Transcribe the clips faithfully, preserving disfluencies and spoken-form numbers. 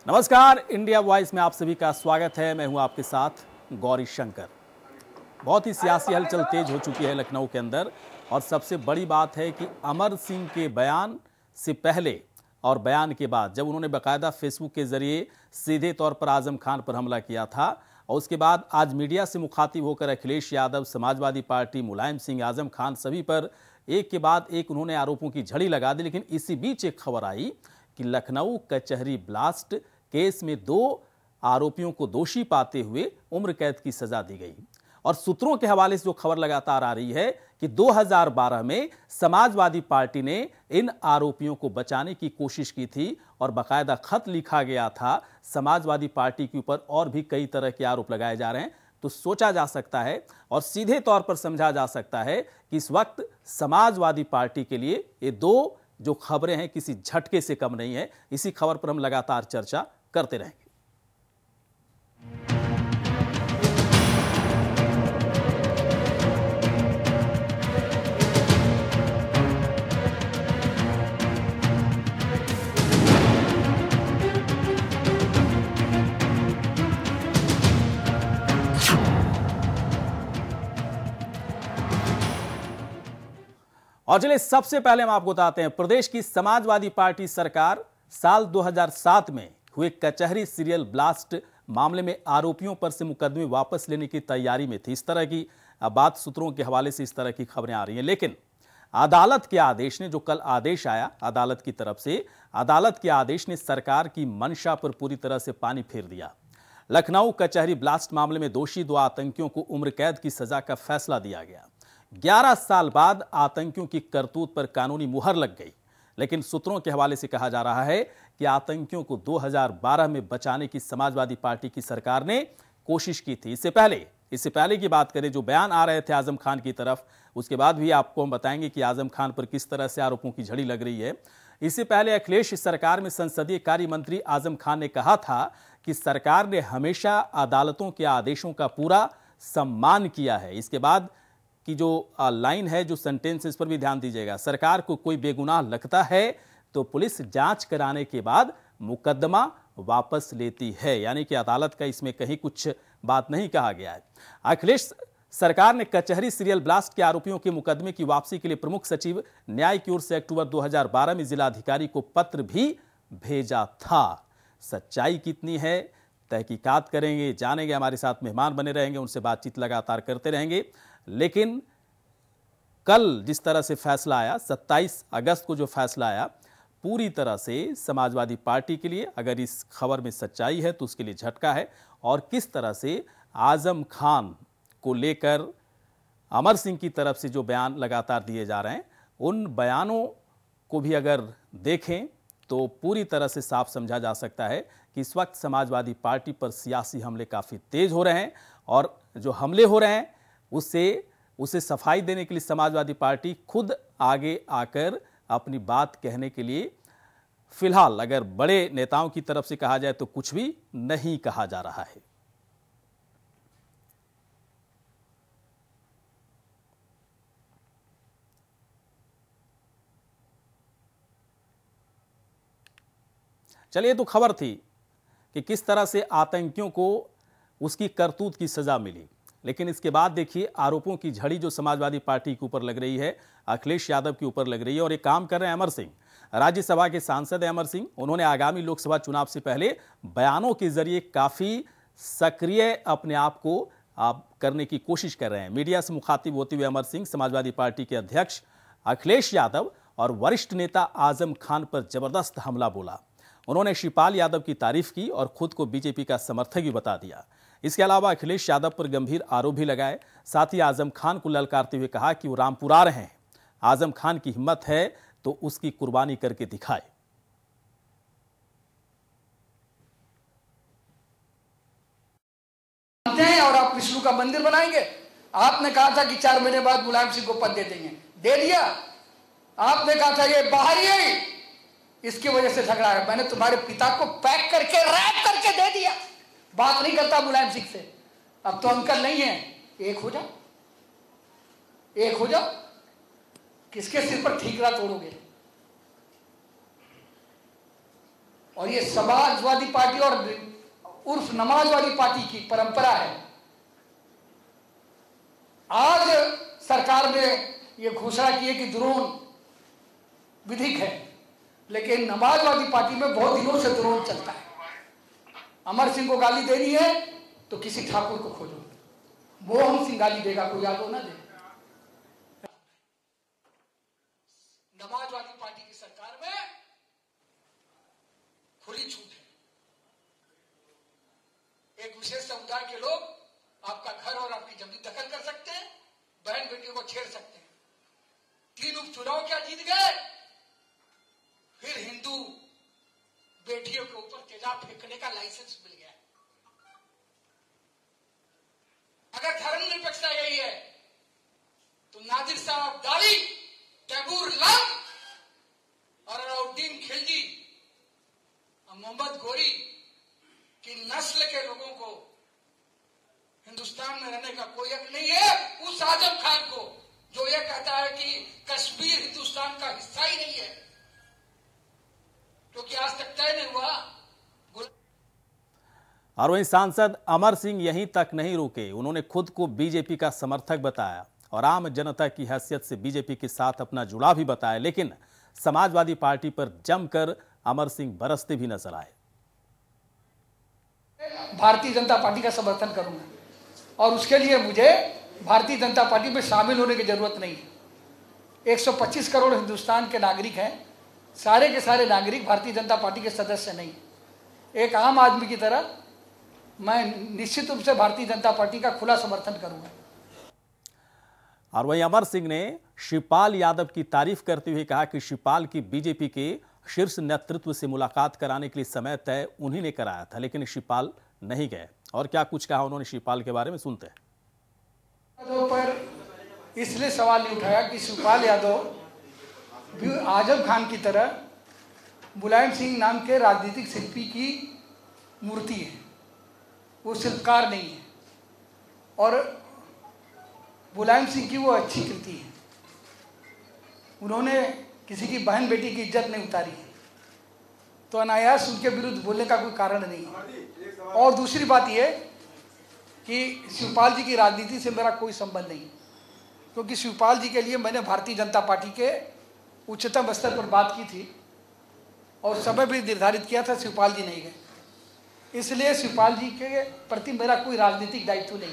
नमस्कार, India voice में आप सभी का स्वागत है। मैं हूं आपके साथ गौरी शंकर। बहुत ही सियासी हलचल तेज हो चुकी है लखनऊ के अंदर और सबसे बड़ी बात है कि अमर सिंह के बयान से पहले और बयान के बाद, जब उन्होंने बाकायदा फेसबुक के जरिए सीधे तौर पर आजम खान पर हमला किया था और उसके बाद आज मीडिया से मुखातिब होकर अखिलेश यादव, समाजवादी पार्टी, मुलायम सिंह, आजम खान सभी पर एक के बाद एक उन्होंने आरोपों की झड़ी लगा दी। लेकिन इसी बीच एक खबर आई कि लखनऊ कचहरी ब्लास्ट केस में दो आरोपियों को दोषी पाते हुए उम्र कैद की सजा दी गई। और सूत्रों के हवाले से जो खबर लगातार आ रही है कि दो हज़ार बारह में समाजवादी पार्टी ने इन आरोपियों को बचाने की कोशिश की थी और बाकायदा खत लिखा गया था। समाजवादी पार्टी के ऊपर और भी कई तरह के आरोप लगाए जा रहे हैं। तो सोचा जा सकता है और सीधे तौर पर समझा जा सकता है कि इस वक्त समाजवादी पार्टी के लिए ये दो जो खबरें हैं किसी झटके से कम नहीं है। इसी खबर पर हम लगातार चर्चा करते रहेंगे। और चलिए सबसे पहले हम आपको बताते हैं, प्रदेश की समाजवादी पार्टी सरकार साल दो हज़ार सात में हुए कचहरी सीरियल ब्लास्ट मामले में आरोपियों पर से मुकदमे वापस लेने की तैयारी में थी। इस तरह की बात सूत्रों के हवाले से इस तरह की खबरें आ रही हैं। लेकिन अदालत के आदेश ने, जो कल आदेश आया अदालत की तरफ से, अदालत के आदेश ने सरकार की मंशा पर पूरी तरह से पानी फेर दिया। लखनऊ कचहरी ब्लास्ट मामले में दोषी दो आतंकियों को उम्र कैद की सजा का फैसला दिया गया। ग्यारह साल बाद आतंकियों की करतूत पर कानूनी मुहर लग गई। लेकिन सूत्रों के हवाले से कहा जा रहा है कि आतंकियों को दो हज़ार बारह में बचाने की समाजवादी पार्टी की सरकार ने कोशिश की थी। इससे पहले इससे पहले की बात करें, जो बयान आ रहे थे आजम खान की तरफ, उसके बाद भी आपको हम बताएंगे कि आजम खान पर किस तरह से आरोपों की झड़ी लग रही है। इससे पहले अखिलेश सरकार में संसदीय कार्य मंत्री आजम खान ने कहा था कि सरकार ने हमेशा अदालतों के आदेशों का पूरा सम्मान किया है। इसके बाद की जो लाइन है, जो सेंटेंस, इस पर भी ध्यान दीजिएगा। सरकार को कोई बेगुनाह लगता है तो पुलिस जांच कराने के बाद मुकदमा वापस लेती है। यानी कि अदालत का इसमें कहीं कुछ बात नहीं कहा गया है। अखिलेश सरकार ने कचहरी सीरियल ब्लास्ट के आरोपियों के मुकदमे की वापसी के लिए प्रमुख सचिव न्याय की ओर से अक्टूबर दो हज़ार बारह में जिलाधिकारी को पत्र भी भेजा था। सच्चाई कितनी है, तहकीकात करेंगे, जानेंगे। हमारे साथ मेहमान बने रहेंगे, उनसे बातचीत लगातार करते रहेंगे। लेकिन कल जिस तरह से फैसला आया, सत्ताईस अगस्त को जो फैसला आया, पूरी तरह से समाजवादी पार्टी के लिए, अगर इस खबर में सच्चाई है तो उसके लिए झटका है। और किस तरह से आजम खान को लेकर अमर सिंह की तरफ से जो बयान लगातार दिए जा रहे हैं, उन बयानों को भी अगर देखें तो पूरी तरह से साफ समझा जा सकता है कि इस वक्त समाजवादी पार्टी पर सियासी हमले काफ़ी तेज हो रहे हैं। और जो हमले हो रहे हैं उससे उसे सफाई देने के लिए समाजवादी पार्टी खुद आगे आकर अपनी बात कहने के लिए, फिलहाल अगर बड़े नेताओं की तरफ से कहा जाए तो कुछ भी नहीं कहा जा रहा है। चलिए, तो खबर थी कि किस तरह से आतंकियों को उसकी करतूत की सजा मिली। लेकिन इसके बाद देखिए आरोपों की झड़ी जो समाजवादी पार्टी के ऊपर लग रही है, अखिलेश यादव के ऊपर लग रही है। और एक काम कर रहे हैं अमर सिंह, राज्यसभा के सांसद हैं अमर सिंह। उन्होंने आगामी लोकसभा चुनाव से पहले बयानों के जरिए काफी सक्रिय अपने आप को आप करने की कोशिश कर रहे हैं। मीडिया से मुखातिब होते हुए अमर सिंह समाजवादी पार्टी के अध्यक्ष अखिलेश यादव और वरिष्ठ नेता आजम खान पर जबरदस्त हमला बोला। उन्होंने शिवपाल यादव की तारीफ की और खुद को बीजेपी का समर्थक भी बता दिया। इसके अलावा अखिलेश यादव पर गंभीर आरोप भी लगाए। साथ ही आजम खान को ललकारते हुए कहा कि वो रामपुर आ रहे हैं, आजम खान की हिम्मत है तो उसकी कुर्बानी करके दिखाए। और आप विष्णु का मंदिर बनाएंगे। आपने कहा था कि चार महीने बाद मुलायम सिंह को पद दे देंगे, दे दिया। आपने कहा था ये बाहरी है, इसकी वजह से झगड़ा है। मैंने तुम्हारे पिता को पैक करके रैप करके दे दिया। बात नहीं करता मुलायम सिंह से। अब तो अंकल नहीं है, एक हो जाओ, एक हो जाओ। किसके सिर पर ठीकरा तोड़ोगे? और ये समाजवादी पार्टी और उर्फ नमाजवादी पार्टी की परंपरा है। आज सरकार ने ये घोषणा की है कि ड्रोन विधिक है, लेकिन नमाजवादी पार्टी में बहुत दिनों से ड्रोन चलता है। अमर सिंह को गाली देनी है तो किसी ठाकुर को खोजो, मोहन सिंह गाली देगा, कोई यादव ना दे। नमाजवादी पार्टी की सरकार में खुली छूट है। एक विशेष समुदाय के लोग आपका घर और आपकी जमीन दखल कर सकते हैं, बहन बेटियों को छेड़ सकते हैं। तीन उपचुनाव क्या जीत गए, फिर हिंदू बेटियों के ऊपर तेजाब फेंकने का लाइसेंस मिल गया। अगर धर्मनिरपेक्षता यही है तो Nadir Shah Abdali, Taimur Lang और अलाउद्दीन खिलजी और मोहम्मद गोरी की नस्ल के लोगों को हिंदुस्तान में रहने का कोई हक नहीं है। उस आजम खान को जो ये कहता है कि कश्मीर हिंदुस्तान का हिस्सा ही नहीं है, क्योंकि आज तक तय नहीं हुआ। और वहीं सांसद अमर सिंह यहीं तक नहीं रुके, उन्होंने खुद को बीजेपी का समर्थक बताया और आम जनता की हैसियत से बीजेपी के साथ अपना जुड़ाव भी बताया। लेकिन समाजवादी पार्टी पर जमकर अमर सिंह बरसते भी नजर आए। भारतीय जनता पार्टी का समर्थन करूंगा और उसके लिए मुझे भारतीय जनता पार्टी में शामिल होने की जरूरत नहीं है। एक सौ पच्चीस करोड़ हिंदुस्तान के नागरिक हैं, सारे के सारे नागरिक भारतीय जनता पार्टी के सदस्य नहीं। एक आम आदमी की तरह मैं निश्चित रूप से भारतीय जनता पार्टी का खुला समर्थन करूंगा। और वहीं अमर सिंह ने शिवपाल यादव की तारीफ करते हुए कहा कि शिवपाल की बीजेपी के शीर्ष नेतृत्व से मुलाकात कराने के लिए समय तय उन्हीं ने कराया था, लेकिन शिवपाल नहीं गए। और क्या कुछ कहा उन्होंने शिवपाल के बारे में, सुनते हैं। यादव पर इसलिए सवाल नहीं उठाया कि शिवपाल यादव भी आजम खान की तरह मुलायम सिंह नाम के राजनीतिक शिल्पी की मूर्ति है, वो शिल्पकार नहीं है। और मुलायम सिंह की वो अच्छी कृति है, उन्होंने किसी की बहन बेटी की इज्जत नहीं उतारी है, तो अनायास उनके विरुद्ध बोलने का कोई कारण नहीं है। और दूसरी बात यह कि शिवपाल जी की राजनीति से मेरा कोई संबंध नहीं, क्योंकि शिवपाल जी के लिए मैंने भारतीय जनता पार्टी के उच्चतम स्तर पर बात की थी और समय भी निर्धारित किया था, शिवपाल जी नहीं गए, इसलिए शिवपाल जी के प्रति मेरा कोई राजनीतिक दायित्व नहीं।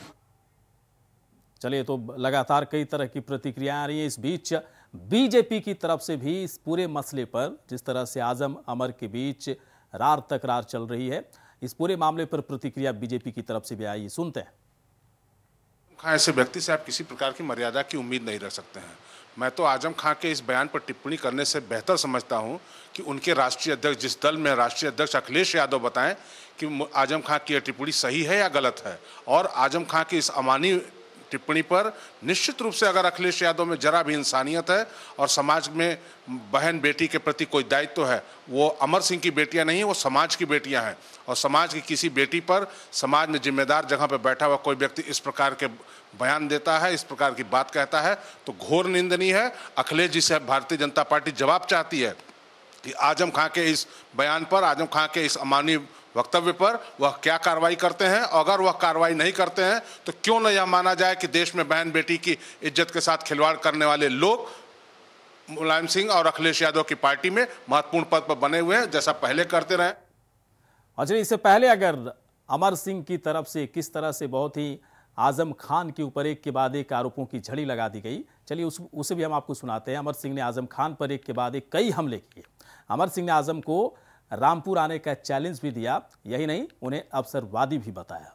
चलिए, तो लगातार कई तरह की प्रतिक्रियाएं आ रही हैं। इस बीच बीजेपी की तरफ से भी इस पूरे मसले पर, जिस तरह से आजम अमर के बीच रार तकरार चल रही है, इस पूरे मामले पर प्रतिक्रिया बीजेपी की तरफ से भी आई, सुनते हैं। खां ऐसे व्यक्ति से आप किसी प्रकार की मर्यादा की उम्मीद नहीं रख सकते हैं। मैं तो आजम खां के इस बयान पर टिप्पणी करने से बेहतर समझता हूं कि उनके राष्ट्रीय अध्यक्ष, जिस दल में राष्ट्रीय अध्यक्ष अखिलेश यादव, बताएं कि आजम खां की यह टिप्पणी सही है या गलत है। और आजम खां की इस अमानवीय टिप्पणी पर निश्चित रूप से अगर अखिलेश यादव में जरा भी इंसानियत है और समाज में बहन बेटी के प्रति कोई दायित्व तो है, वो अमर सिंह की बेटियां नहीं, वो समाज की बेटियां हैं। और समाज की किसी बेटी पर समाज में जिम्मेदार जगह पर बैठा हुआ कोई व्यक्ति इस प्रकार के बयान देता है, इस प्रकार की बात कहता है, तो घोर निंदनीय है। अखिलेश जी से भारतीय जनता पार्टी जवाब चाहती है कि आजम खां के इस बयान पर, आजम खां के इस अमानवीय वक्तव्य पर वह क्या कार्रवाई करते हैं। अगर वह कार्रवाई नहीं करते हैं तो क्यों न यह माना जाए कि देश में बहन बेटी की इज्जत के साथ खिलवाड़ करने वाले लोग मुलायम सिंह और अखिलेश यादव की पार्टी में महत्वपूर्ण पद पर बने हुए हैं, जैसा पहले करते रहे। अच्छा, इससे पहले अगर अमर सिंह की तरफ से किस तरह से बहुत ही आजम खान के ऊपर एक के बाद एक आरोपों की झड़ी लगा दी गई, चलिए उस उसे भी हम आपको सुनाते हैं। अमर सिंह ने आजम खान पर एक के बाद एक कई हमले किए। अमर सिंह ने आजम को रामपुर आने का चैलेंज भी दिया, यही नहीं, उन्हें अवसरवादी भी बताया।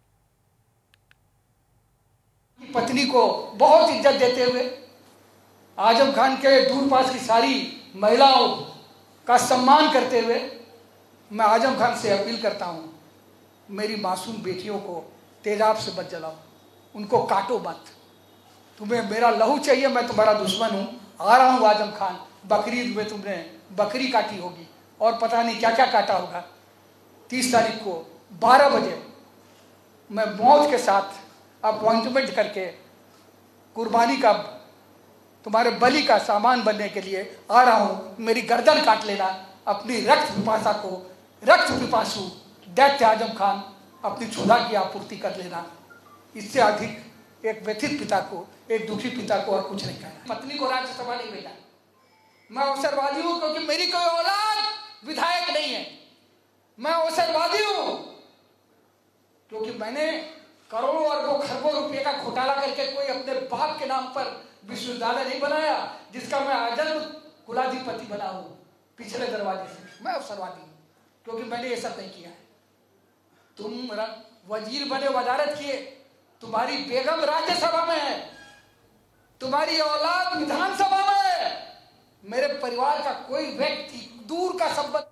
पत्नी को बहुत इज्जत देते हुए आजम खान के दूर पास की सारी महिलाओं का सम्मान करते हुए मैं आजम खान से अपील करता हूं, मेरी मासूम बेटियों को तेजाब से मत जलाओ, उनको काटो मत। तुम्हें मेरा लहू चाहिए, मैं तुम्हारा दुश्मन हूं, आ रहा हूं आजम खान। बकरीद में तुमने बकरी काटी होगी और पता नहीं क्या क्या काटा होगा। तीस तारीख को बारह बजे मैं मौत के साथ अपॉइंटमेंट करके कुर्बानी का, तुम्हारे बलि का सामान बनने के लिए आ रहा हूं। मेरी गर्दन काट लेना, अपनी रक्त पिपासा को, रक्त पिपासु दैत्य आजम खान अपनी क्षुधा की आपूर्ति कर लेना, इससे अधिक एक व्यथित पिता को, एक दुखी पिता को और कुछ नहीं कहना। पत्नी को राज्यसभा नहीं भेजा। मैं अवसरवादी हूं क्योंकि मेरी कोई औलाद विधायक नहीं है। मैं अवसरवादी हूं क्योंकि मैंने करोड़ों अरबों खरबों रुपए का घोटाला करके कोई अपने बाप के नाम पर विश्वविद्यालय नहीं बनाया, जिसका मैं आजन्म कुलाधिपति बना हूं पिछले दरवाजे से। मैं अवसरवादी हूं क्योंकि मैंने ये सब नहीं किया है। तुम वजीर बने, वजारत किए, तुम्हारी बेगम राज्यसभा में है, तुम्हारी औलाद विधानसभा में है, मेरे परिवार का कोई व्यक्ति दूर का संबंध।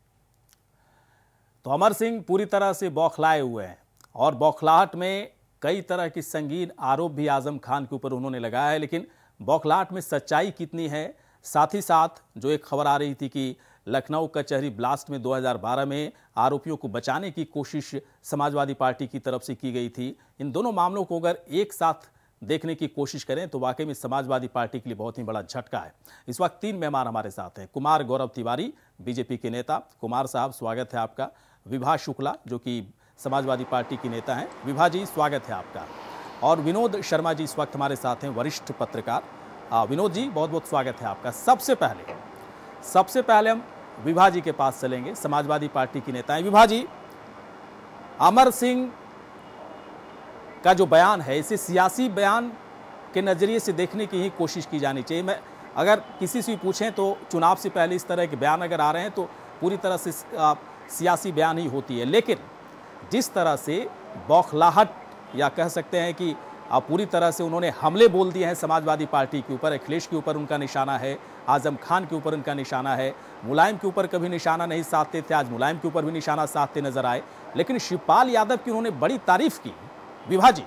तो अमर सिंह पूरी तरह से बौखलाए हुए हैं और बौखलाहट में कई तरह की संगीन आरोप भी आजम खान के ऊपर उन्होंने लगाया है, लेकिन बौखलाहट में सच्चाई कितनी है। साथ ही साथ जो एक खबर आ रही थी कि लखनऊ कचहरी ब्लास्ट में दो हज़ार बारह में आरोपियों को बचाने की कोशिश समाजवादी पार्टी की तरफ से की गई थी, इन दोनों मामलों को अगर एक साथ देखने की कोशिश करें तो वाकई में समाजवादी पार्टी के लिए बहुत ही बड़ा झटका है। इस वक्त तीन मेहमान हमारे साथ हैं। कुमार गौरव तिवारी, बीजेपी के नेता। कुमार साहब, स्वागत है आपका। विभा शुक्ला, जो कि समाजवादी पार्टी की नेता हैं। विभा जी, स्वागत है आपका। और विनोद शर्मा जी इस वक्त हमारे साथ हैं, वरिष्ठ पत्रकार। विनोद जी, बहुत बहुत स्वागत है आपका। सबसे पहले सबसे पहले हम विभा जी के पास चलेंगे, समाजवादी पार्टी की नेता हैं। विभा जी, अमर सिंह का जो बयान है, इसे सियासी बयान के नज़रिए से देखने की ही कोशिश की जानी चाहिए। मैं अगर किसी से पूछें तो चुनाव से पहले इस तरह के बयान अगर आ रहे हैं तो पूरी तरह से आ, सियासी बयान ही होती है, लेकिन जिस तरह से बौखलाहट या कह सकते हैं कि आ, पूरी तरह से उन्होंने हमले बोल दिए हैं समाजवादी पार्टी के ऊपर, अखिलेश के ऊपर उनका निशाना है, आजम खान के ऊपर उनका निशाना है, मुलायम के ऊपर कभी निशाना नहीं साधते थे, आज मुलायम के ऊपर भी निशाना साधते नजर आए, लेकिन शिवपाल यादव की उन्होंने बड़ी तारीफ की। विभा जी,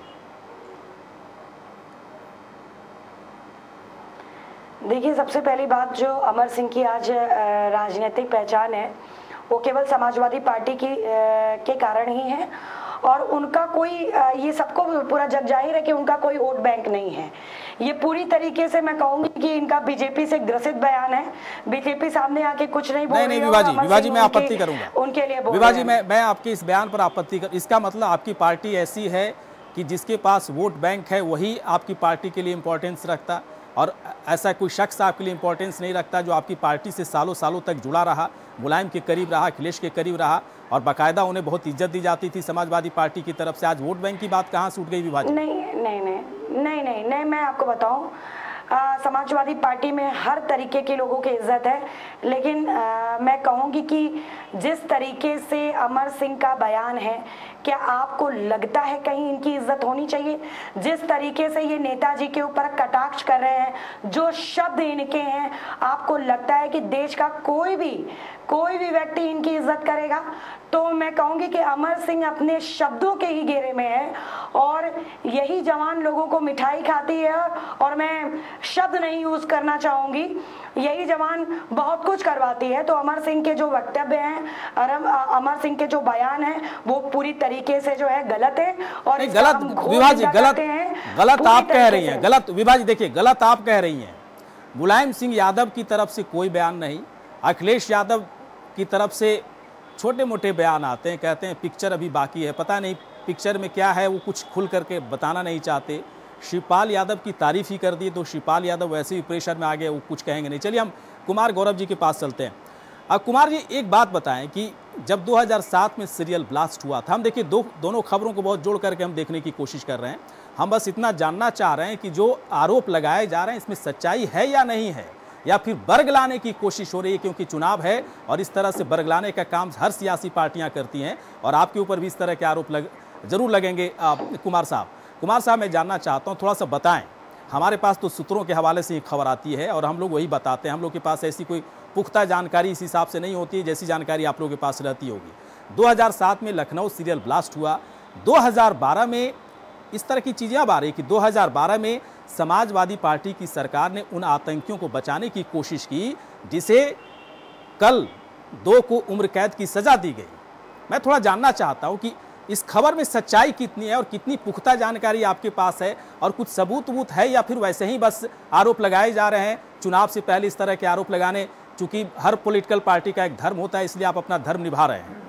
देखिए, सबसे पहली बात, जो अमर सिंह की आज राजनीतिक पहचान है वो केवल समाजवादी पार्टी की के कारण ही है, और उनका कोई, ये सबको पूरा जग जाहिर है कि उनका कोई वोट बैंक नहीं है। ये पूरी तरीके से मैं कहूंगी कि इनका बीजेपी से ग्रसित बयान है। बीजेपी सामने आके कुछ नहीं बोल रही है। विभा जी, विभा जी मैं आपत्ति करूंगा उनके लिए। विभा जी, मैं मैं आपके इस बयान पर आपत्ति कर, इसका मतलब आपकी पार्टी ऐसी है कि जिसके पास वोट बैंक है वही आपकी पार्टी के लिए इंपॉर्टेंस रखता, और ऐसा कोई शख्स आपके लिए इंपॉर्टेंस नहीं रखता जो आपकी पार्टी से सालों सालों तक जुड़ा रहा, मुलायम के करीब रहा, अखिलेश के करीब रहा, और बाकायदा उन्हें बहुत इज्जत दी जाती थी समाजवादी पार्टी की तरफ से। आज वोट बैंक की बात कहाँ से उठ गई विभा जी? नहीं नहीं नहीं नहीं नहीं नहीं मैं आपको बताऊं, समाजवादी पार्टी में हर तरीके के लोगों की इज्जत है, लेकिन आ, मैं कहूंगी कि जिस तरीके से अमर सिंह का बयान है, क्या आपको लगता है कहीं इनकी इज्जत होनी चाहिए? जिस तरीके से ये नेताजी के ऊपर कटाक्ष कर रहे हैं, जो शब्द इनके हैं, आपको लगता है कि देश का कोई भी कोई भी व्यक्ति इनकी इज्जत करेगा? तो मैं कहूंगी कि अमर सिंह अपने शब्दों के ही घेरे में है, और यही जवान लोगों को मिठाई खाती है, और मैं शब्द नहीं यूज करना चाहूंगी, यही जवान बहुत कुछ करवाती है। तो अमर सिंह के जो वक्तव्य हैं, अमर सिंह के जो बयान है, वो पूरी तरीके से जो है गलत है। और गलत विभा जी, गलत गलत आप कह रही हैं, गलत विभा जी, देखिए गलत आप कह रही हैं। मुलायम सिंह यादव की तरफ से कोई बयान नहीं, अखिलेश यादव की तरफ से छोटे मोटे बयान आते हैं, कहते हैं पिक्चर अभी बाकी है, पता नहीं पिक्चर में क्या है, वो कुछ खुल करके बताना नहीं चाहते। शिवपाल यादव की तारीफ ही कर दी तो शिवपाल यादव वैसे ही प्रेशर में आ गए, वो कुछ कहेंगे नहीं। चलिए हम कुमार गौरव जी के पास चलते हैं। अब कुमार जी, एक बात बताएं कि जब दो हज़ार सात में सीरियल ब्लास्ट हुआ था, हम देखिए दो दोनों खबरों को बहुत जोड़ करके हम देखने की कोशिश कर रहे हैं। हम बस इतना जानना चाह रहे हैं कि जो आरोप लगाए जा रहे हैं इसमें सच्चाई है या नहीं है, या फिर बर्ग लाने की कोशिश हो रही है, क्योंकि चुनाव है और इस तरह से बर्ग लाने का काम हर सियासी पार्टियां करती हैं, और आपके ऊपर भी इस तरह के आरोप लग, जरूर लगेंगे। आ, कुमार साहब कुमार साहब मैं जानना चाहता हूं, थोड़ा सा बताएं। हमारे पास तो सूत्रों के हवाले से ही खबर आती है और हम लोग वही बताते हैं, हम लोग के पास ऐसी कोई पुख्ता जानकारी इस हिसाब से नहीं होती है जैसी जानकारी आप लोगों के पास रहती होगी। दो हज़ार सात में लखनऊ सीरियल ब्लास्ट हुआ, दो हज़ार बारह में इस तरह की चीज़ें अब आ रही कि दो हज़ार बारह में समाजवादी पार्टी की सरकार ने उन आतंकियों को बचाने की कोशिश की जिसे कल दो को उम्र कैद की सजा दी गई। मैं थोड़ा जानना चाहता हूं कि इस खबर में सच्चाई कितनी है और कितनी पुख्ता जानकारी आपके पास है, और कुछ सबूत वूत है या फिर वैसे ही बस आरोप लगाए जा रहे हैं? चुनाव से पहले इस तरह के आरोप लगाने चूंकि हर पॉलिटिकल पार्टी का एक धर्म होता है, इसलिए आप अपना धर्म निभा रहे हैं।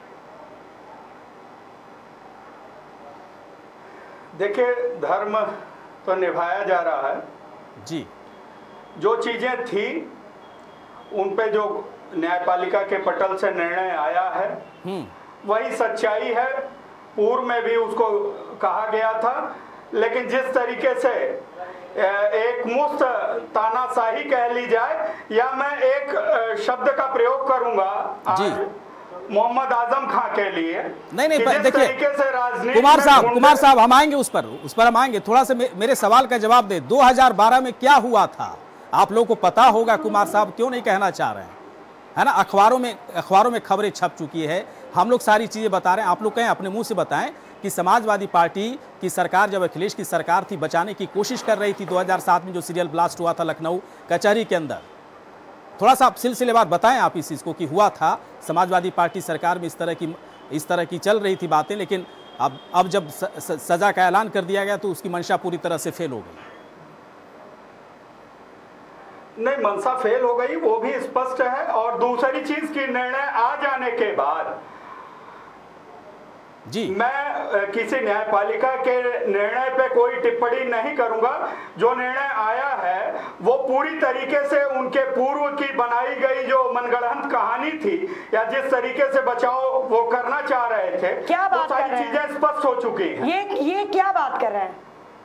देखिए, धर्म तो निभाया जा रहा है जी। जो चीजें थी उन पे जो न्यायपालिका के पटल से निर्णय आया है वही सच्चाई है। पूर्व में भी उसको कहा गया था, लेकिन जिस तरीके से एक मुफ्त तानाशाही कह ली जाए, या मैं एक शब्द का प्रयोग करूंगा आज मोहम्मद आजम खां के लिए, नहीं नहीं जिस देखिए तरीके से राजनीति कुमार साहब कुमार साहब हम आएंगे उस पर उस पर हम आएंगे। थोड़ा सा मे, मेरे सवाल का जवाब दे। दो हज़ार बारह में क्या हुआ था आप लोगों को पता होगा कुमार साहब, क्यों नहीं कहना चाह रहे हैं, है ना? अखबारों में अखबारों में खबरें छप चुकी है, हम लोग सारी चीजें बता रहे हैं। आप लोग कहें अपने मुंह से बताएं कि समाजवादी पार्टी की सरकार, जब अखिलेश की सरकार थी, बचाने की कोशिश कर रही थी दो हज़ार सात में जो सीरियल ब्लास्ट हुआ था लखनऊ कचहरी के अंदर, थोड़ा सा आप सिलसिलेवार बताएं आप इस चीज को कि हुआ था समाजवादी पार्टी सरकार में इस तरह की इस तरह की चल रही थी बातें, लेकिन अब अब जब स, स, सजा का ऐलान कर दिया गया तो उसकी मंशा पूरी तरह से फेल हो गई। नहीं, मंशा फेल हो गई वो भी स्पष्ट है। और दूसरी चीज की निर्णय आ जाने के बाद जी मैं किसी न्यायपालिका के निर्णय पे कोई टिप्पणी नहीं करूंगा। जो निर्णय आया है वो पूरी तरीके से उनके पूर्व की बनाई गई जो मनगढ़ंत कहानी थी, या जिस तरीके से बचाव वो करना चाह रहे थे, क्या बात वो सारी चीजें स्पष्ट हो चुकी हैं। ये ये क्या बात कर रहे हैं?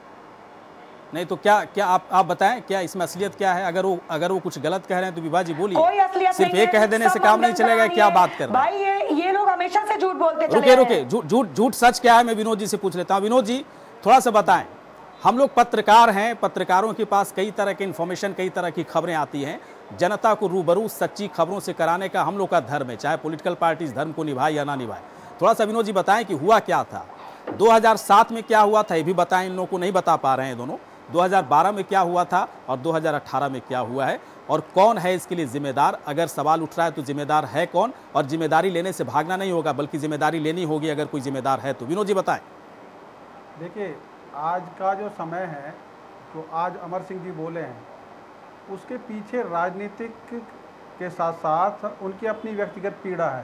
नहीं तो क्या क्या आप आप बताएं क्या इसमें असलियत क्या है? अगर वो अगर वो कुछ गलत कह रहे हैं तो विभा जी बोलिए। कोई असलियत सिर्फ नहीं एक कह देने से काम नहीं चलेगा। क्या बात कर रहे हैं भाई? ये ये लोग हमेशा से झूठ बोलते चले रुके रुके झूठ झूठ झूठ सच क्या है मैं विनोद जी से पूछ लेता हूँ। विनोद जी थोड़ा सा बताएं, हम लोग पत्रकार हैं, पत्रकारों के पास कई तरह के इन्फॉर्मेशन, कई तरह की खबरें आती हैं, जनता को रूबरू सच्ची खबरों से कराने का हम लोग का धर्म है, चाहे पॉलिटिकल पार्टी इस धर्म को निभाए या ना निभाए। थोड़ा सा विनोद जी बताएं कि हुआ क्या था, दो हज़ार सात में क्या हुआ था, ये भी बताएं, इन लोगों को नहीं बता पा रहे हैं दोनों। दो हज़ार बारह में क्या हुआ था और दो हज़ार अठारह में क्या हुआ है, और कौन है इसके लिए जिम्मेदार? अगर सवाल उठ रहा है तो जिम्मेदार है कौन? और जिम्मेदारी लेने से भागना नहीं होगा, बल्कि जिम्मेदारी लेनी होगी अगर कोई जिम्मेदार है तो। विनोद जी बताएं। देखिए, आज का जो समय है, जो आज अमर सिंह जी बोले हैं, उसके पीछे राजनीतिक के साथ साथ उनकी अपनी व्यक्तिगत पीड़ा है।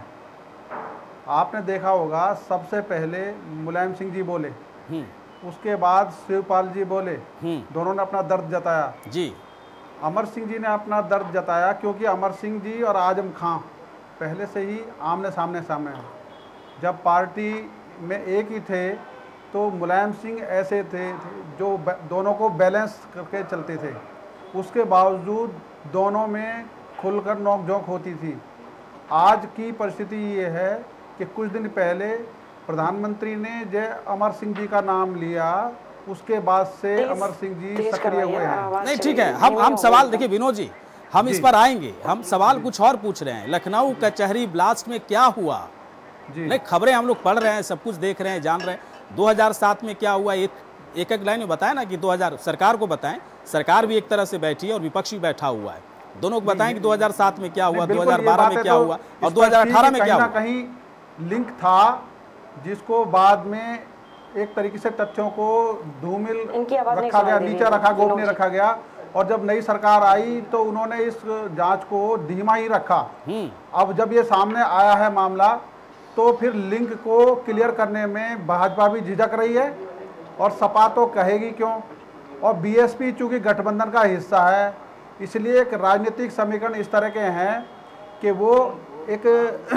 आपने देखा होगा, सबसे पहले मुलायम सिंह जी बोले, उसके बाद शिवपाल जी बोले, दोनों ने अपना दर्द जताया जी। अमर सिंह जी ने अपना दर्द जताया क्योंकि अमर सिंह जी और आजम खां पहले से ही आमने सामने सामने हैं। जब पार्टी में एक ही थे तो मुलायम सिंह ऐसे थे जो दोनों को बैलेंस करके चलते थे, उसके बावजूद दोनों में खुलकर नोक-झोंक होती थी। आज की परिस्थिति ये है कि कुछ दिन पहले प्रधानमंत्री ने जय अमर सिंह जी का नाम लिया, उसके बाद से अमर सिंह जी सक्रिय हुए हैं। नहीं ठीक है, हम हम सवाल देखिए विनोद जी, हम इस पर आएंगे। हम सवाल कुछ और पूछ रहे हैं, लखनऊ कचहरी ब्लास्ट में क्या हुआ? नहीं, खबरें हम लोग पढ़ रहे हैं, सब कुछ देख रहे हैं, जान रहे हैं। दो हज़ार सात में क्या हुआ, एक एक एक लाइन में बताएं ना कि दो हज़ार सरकार को बताएं। सरकार भी एक तरह से बैठी है और विपक्ष भी बैठा हुआ है, दोनों को बताएं कि दो हज़ार सात में क्या हुआ, दो हज़ार बारह में क्या हुआ और दो हज़ार अठारह में क्या हुआ। कहीं लिंक था जिसको बाद में एक तरीके से तथ्यों को धूमिल रखा गया, नीचे रखा, गोपनीय रखा गया, और जब नई सरकार आई तो उन्होंने इस जांच को धीमा ही रखा। अब जब ये सामने आया है मामला, तो फिर लिंक को क्लियर करने में भाजपा भी झिझक रही है और सपा तो कहेगी क्यों, और बीएसपी चूंकि गठबंधन का हिस्सा है, इसलिए एक राजनीतिक समीकरण इस तरह के हैं कि वो एक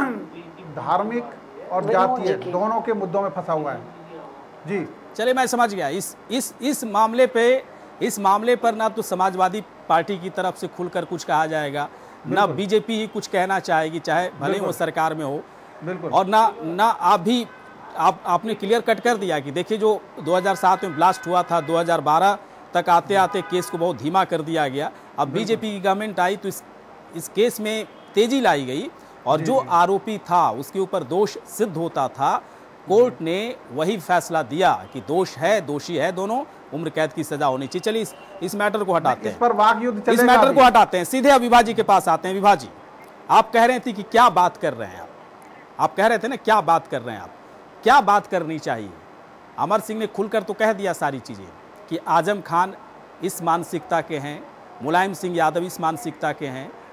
धार्मिक और जातीय दोनों के मुद्दों में फंसा हुआ है। जी चलिए, मैं समझ गया। इस इस इस मामले पे इस मामले पर ना तो समाजवादी पार्टी की तरफ से खुलकर कुछ कहा जाएगा, ना बीजेपी ही कुछ कहना चाहेगी, चाहे भले ही वो सरकार में हो, बिल्कुल, और ना ना आप भी आप आपने क्लियर कट कर दिया कि देखिए जो दो हज़ार सात में ब्लास्ट हुआ था, दो हज़ार बारह तक आते आते केस को बहुत धीमा कर दिया गया। अब बीजेपी की गवर्नमेंट आई तो इस इस केस में तेजी लाई गई, और जो आरोपी था उसके ऊपर दोष सिद्ध होता था, कोर्ट ने वही फैसला दिया कि दोष है, दोषी है दोनों, उम्र कैद की सजा होनी चाहिए। चलिए इस, इस मैटर को हटाते हैं, इस पर वाक युद्ध चलेगा। इस मैटर को हटाते हैं, सीधे अब विभा जी के पास आते हैं। विभा जी, आप कह रहे थे कि क्या बात कर रहे हैं आप आप कह रहे थे ना क्या बात कर रहे हैं आप क्या बात करनी चाहिए? अमर सिंह ने खुलकर तो कह दिया सारी चीजें कि आजम खान इस मानसिकता के हैं, मुलायम सिंह यादव इस मानसिकता के हैं,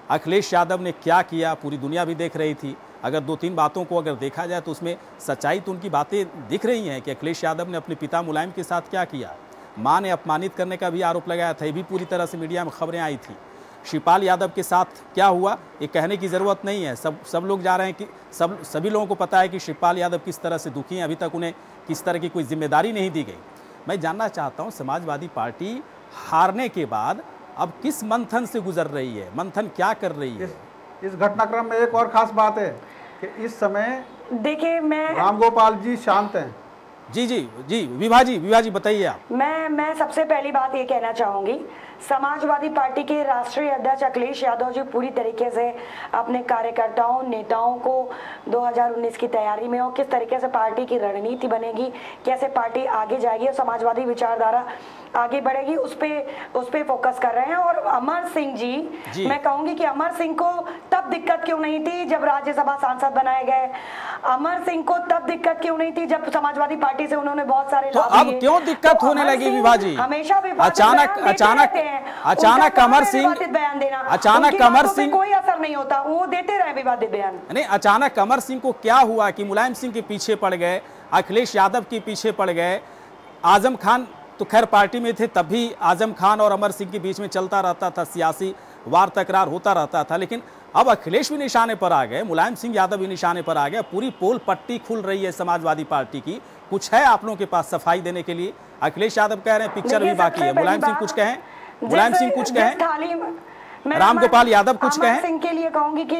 अखिलेश यादव ने क्या किया पूरी दुनिया भी देख रही थी। अगर दो तीन बातों को अगर देखा जाए तो उसमें सच्चाई तो उनकी बातें दिख रही हैं कि अखिलेश यादव ने अपने पिता मुलायम के साथ क्या किया। मां ने अपमानित करने का भी आरोप लगाया था, ये भी पूरी तरह से मीडिया में खबरें आई थी। शिवपाल यादव के साथ क्या हुआ ये कहने की ज़रूरत नहीं है, सब सब लोग जा रहे हैं कि सब सभी लोगों को पता है कि शिवपाल यादव किस तरह से दुखी हैं। अभी तक उन्हें किस तरह की कोई जिम्मेदारी नहीं दी गई। मैं जानना चाहता हूँ समाजवादी पार्टी हारने के बाद अब किस मंथन से गुजर रही है, मंथन क्या कर रही है? इस, इस घटनाक्रम में एक और खास बात है कि इस समय देखिए मैं रामगोपाल जी शांत हैं। जी जी जी विभा जी विभा जी बताइए आप। मैं मैं सबसे पहली बात ये कहना चाहूंगी, समाजवादी पार्टी के राष्ट्रीय अध्यक्ष अखिलेश यादव जी पूरी तरीके से अपने कार्यकर्ताओं नेताओं को दो हज़ार उन्नीस की तैयारी में और किस तरीके से पार्टी की रणनीति बनेगी, कैसे पार्टी आगे जाएगी और समाजवादी विचारधारा आगे बढ़ेगी, उस पे उस पे फोकस कर रहे हैं। और अमर सिंह जी, जी मैं कहूंगी कि अमर सिंह को तब दिक्कत क्यों नहीं थी जब राज्यसभा सांसद बनाए गए, अमर सिंह को तब दिक्कत क्यों नहीं थी जब समाजवादी पार्टी से उन्होंने बहुत सारे तो अब क्यों दिक्कत तो होने लगी विभा जी? हमेशा अचानक अचानक अचानक अमर सिंह बयान देना, अचानक अमर सिंह कोई असर नहीं होता, वो देते रहे विवादित बयान। नहीं, अचानक अमर सिंह को क्या हुआ कि मुलायम सिंह के पीछे पड़ गए, अखिलेश यादव के पीछे पड़ गए। आजम खान तो खैर पार्टी में थे, तब भी आजम खान और अमर सिंह के बीच में चलता रहता था, सियासी वार तकरार होता रहता था। लेकिन अब अखिलेश भी निशाने पर आ गए, मुलायम सिंह यादव भी निशाने पर आ गए, पूरी पोल पट्टी खुल रही है समाजवादी पार्टी की। कुछ है आप लोगों के पास सफाई देने के लिए? अखिलेश यादव कह रहे हैं पिक्चर भी बाकी है, मुलायम सिंह कुछ कहें, मुलायम सिंह कुछ कहें, रामगोपाल यादव कुछ कहें। सिंह के लिए कहूंगी कि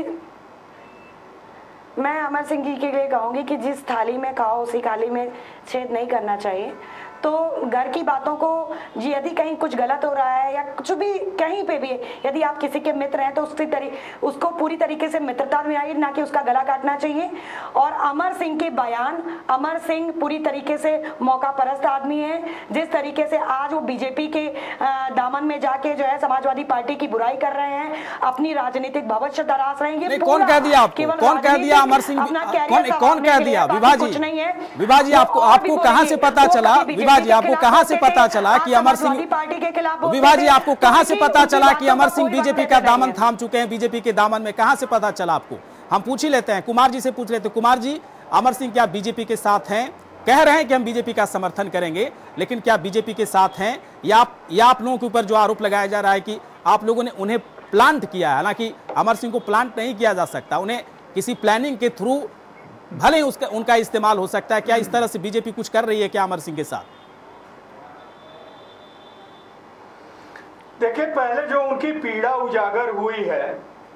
मैं अमर सिंह जी के लिए कहूंगी कि जिस थाली में खाओ उसी थाली में छेद नहीं करना चाहिए। तो घर की बातों को जी यदि कहीं कुछ गलत हो रहा है या कुछ भी कहीं पे भी यदि आप किसी के मित्र हैं तो उसकी तरी उसको पूरी तरीके से मित्रता में आइए, ना कि उसका गला काटना चाहिए। और अमर सिंह के बयान, अमर सिंह पूरी तरीके से मौका परस्त आदमी है। जिस तरीके से आज वो बीजेपी के दामन में जाके जो है समाजवादी पार्टी की बुराई कर रहे हैं, अपनी राजनीतिक भविष्य तराश रहे हैं। कौन कह दिया आपको? कौन कह दिया अमर सिंह? कौन कौन कह दिया? विभा जी, विभा जी आपको आपको कहां से पता चला? विभा जी आपको कहां से पता चला कि अमर सिंह पार्टी के खिलाफ? विभा जी आपको कहां से पता चला कि अमर सिंह बीजेपी का दामन थाम चुके हैं? बीजेपी के दामन में कहां से पता चला आपको? हम पूछ ही लेते हैं, कुमार जी से पूछ लेते हैं। कुमार जी, अमर सिंह क्या बीजेपी के साथ हैं? कह रहे हैं कि हम बीजेपी का समर्थन करेंगे, लेकिन क्या बीजेपी के साथ हैं या आप या आप लोगों के ऊपर जो आरोप लगाया जा रहा है कि आप लोगों ने उन्हें प्लांट किया है? हालांकि अमर सिंह को प्लांट नहीं किया जा सकता, उन्हें किसी प्लानिंग के थ्रू भले ही उसका उनका इस्तेमाल हो सकता है। क्या इस तरह से बीजेपी कुछ कर रही है क्या अमर सिंह के साथ? देखिए, पहले जो उनकी पीड़ा उजागर हुई है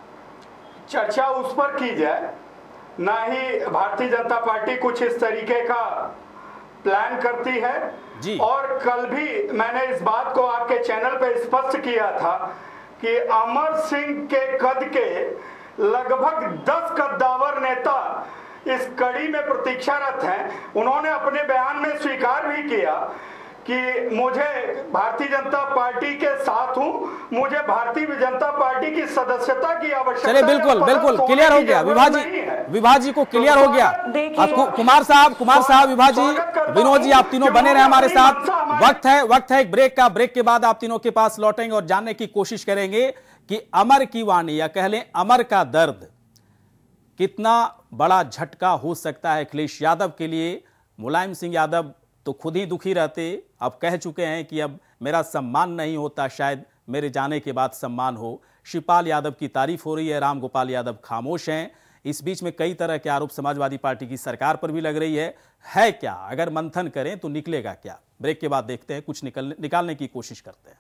चर्चा उस पर की जाए, ना ही भारतीय जनता पार्टी कुछ इस तरीके का प्लान करती है जी। और कल भी मैंने इस बात को आपके चैनल पे स्पष्ट किया था कि अमर सिंह के कद के लगभग दस कद्दावर नेता इस कड़ी में प्रतीक्षारत हैं। उन्होंने अपने बयान में स्वीकार भी किया कि मुझे भारतीय जनता पार्टी के साथ हूं, मुझे भारतीय जनता पार्टी की सदस्यता की आवश्यकता। चलिए, बिल्कुल बिल्कुल क्लियर हो गया विभा जी, विभा जी को क्लियर हो गया। कुमार साहब, कुमार साहब, विभा जी, विनोद जी, आप तीनों बने रहे हमारे साथ। वक्त है वक्त है एक ब्रेक का। ब्रेक के बाद आप तीनों के पास लौटेंगे और जानने की कोशिश करेंगे कि अमर की वाणी या कह लें अमर का दर्द कितना बड़ा झटका हो सकता है अखिलेश यादव के लिए। मुलायम सिंह यादव तो खुद ही दुखी रहते, अब कह चुके हैं कि अब मेरा सम्मान नहीं होता, शायद मेरे जाने के बाद सम्मान हो। शिवपाल यादव की तारीफ हो रही है, रामगोपाल यादव खामोश हैं। इस बीच में कई तरह के आरोप समाजवादी पार्टी की सरकार पर भी लग रही है। है क्या? अगर मंथन करें तो निकलेगा क्या? ब्रेक के बाद देखते हैं, कुछ निकल निकालने की कोशिश करते हैं।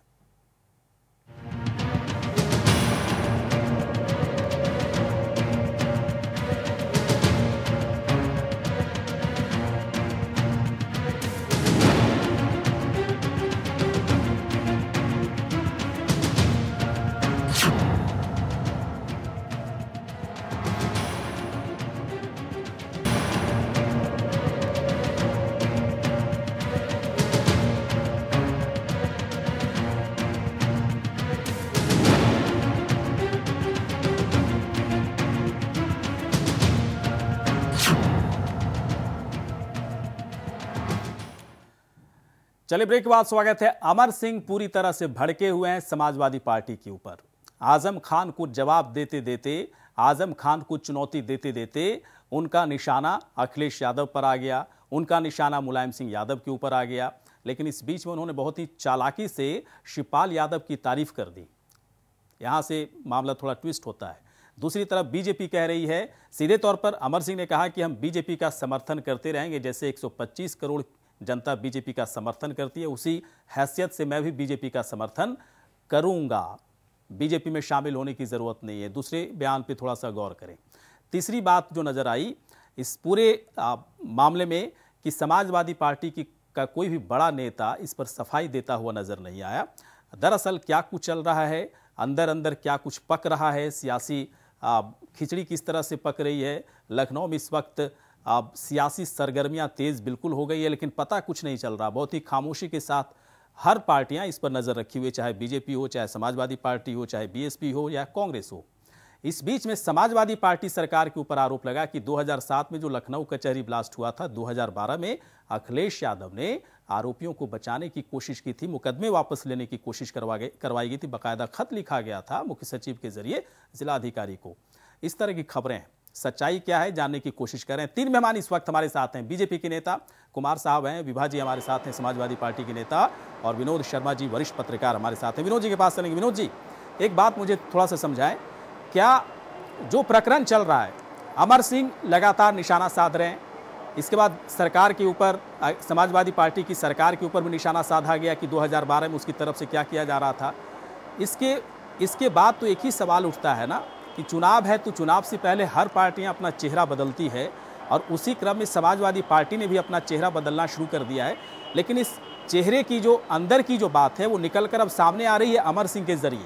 चलिए, ब्रेक के बाद स्वागत है। अमर सिंह पूरी तरह से भड़के हुए हैं समाजवादी पार्टी के ऊपर। आजम खान को जवाब देते देते, आजम खान को चुनौती देते देते उनका निशाना अखिलेश यादव पर आ गया, उनका निशाना मुलायम सिंह यादव के ऊपर आ गया। लेकिन इस बीच में उन्होंने बहुत ही चालाकी से शिवपाल यादव की तारीफ कर दी। यहां से मामला थोड़ा ट्विस्ट होता है। दूसरी तरफ बीजेपी कह रही है, सीधे तौर पर अमर सिंह ने कहा कि हम बीजेपी का समर्थन करते रहेंगे, जैसे एक सौ पच्चीस करोड़ जनता बीजेपी का समर्थन करती है, उसी हैसियत से मैं भी बीजेपी का समर्थन करूंगा, बीजेपी में शामिल होने की जरूरत नहीं है। दूसरे बयान पे थोड़ा सा गौर करें। तीसरी बात जो नजर आई इस पूरे आ, मामले में कि समाजवादी पार्टी की का कोई भी बड़ा नेता इस पर सफाई देता हुआ नजर नहीं आया। दरअसल क्या कुछ चल रहा है, अंदर अंदर क्या कुछ पक रहा है, सियासी आ, खिचड़ी किस तरह से पक रही है। लखनऊ में इस वक्त आ, सियासी सरगर्मियां तेज बिल्कुल हो गई है, लेकिन पता कुछ नहीं चल रहा। बहुत ही खामोशी के साथ हर पार्टियां इस पर नजर रखी हुई, चाहे बीजेपी हो, चाहे समाजवादी पार्टी हो, चाहे बीएसपी हो या कांग्रेस हो। इस बीच में समाजवादी पार्टी सरकार के ऊपर आरोप लगा कि दो हज़ार सात में जो लखनऊ कचहरी ब्लास्ट हुआ था, दो हज़ार बारह में अखिलेश यादव ने आरोपियों को बचाने की कोशिश की थी, मुकदमे वापस लेने की कोशिश करवा गई करवाई गई थी, बाकायदा खत लिखा गया था मुख्य सचिव के जरिए जिलाधिकारी को। इस तरह की खबरें हैं, सच्चाई क्या है जानने की कोशिश कर रहे हैं। तीन मेहमान इस वक्त हमारे साथ हैं। बीजेपी के नेता कुमार साहब हैं, विभा जी हमारे साथ हैं समाजवादी पार्टी के नेता, और विनोद शर्मा जी वरिष्ठ पत्रकार हमारे साथ हैं। विनोद जी के पास चलेंगे। विनोद जी, एक बात मुझे थोड़ा सा समझाएं, क्या जो प्रकरण चल रहा है, अमर सिंह लगातार निशाना साध रहे हैं, इसके बाद सरकार के ऊपर, समाजवादी पार्टी की सरकार के ऊपर भी निशाना साधा गया कि दो हज़ार बारह में उसकी तरफ से क्या किया जा रहा था। इसके इसके बाद तो एक ही सवाल उठता है ना कि चुनाव है तो चुनाव से पहले हर पार्टियां अपना चेहरा बदलती है, और उसी क्रम में समाजवादी पार्टी ने भी अपना चेहरा बदलना शुरू कर दिया है। लेकिन इस चेहरे की जो अंदर की जो बात है वो निकल कर अब सामने आ रही है अमर सिंह के जरिए।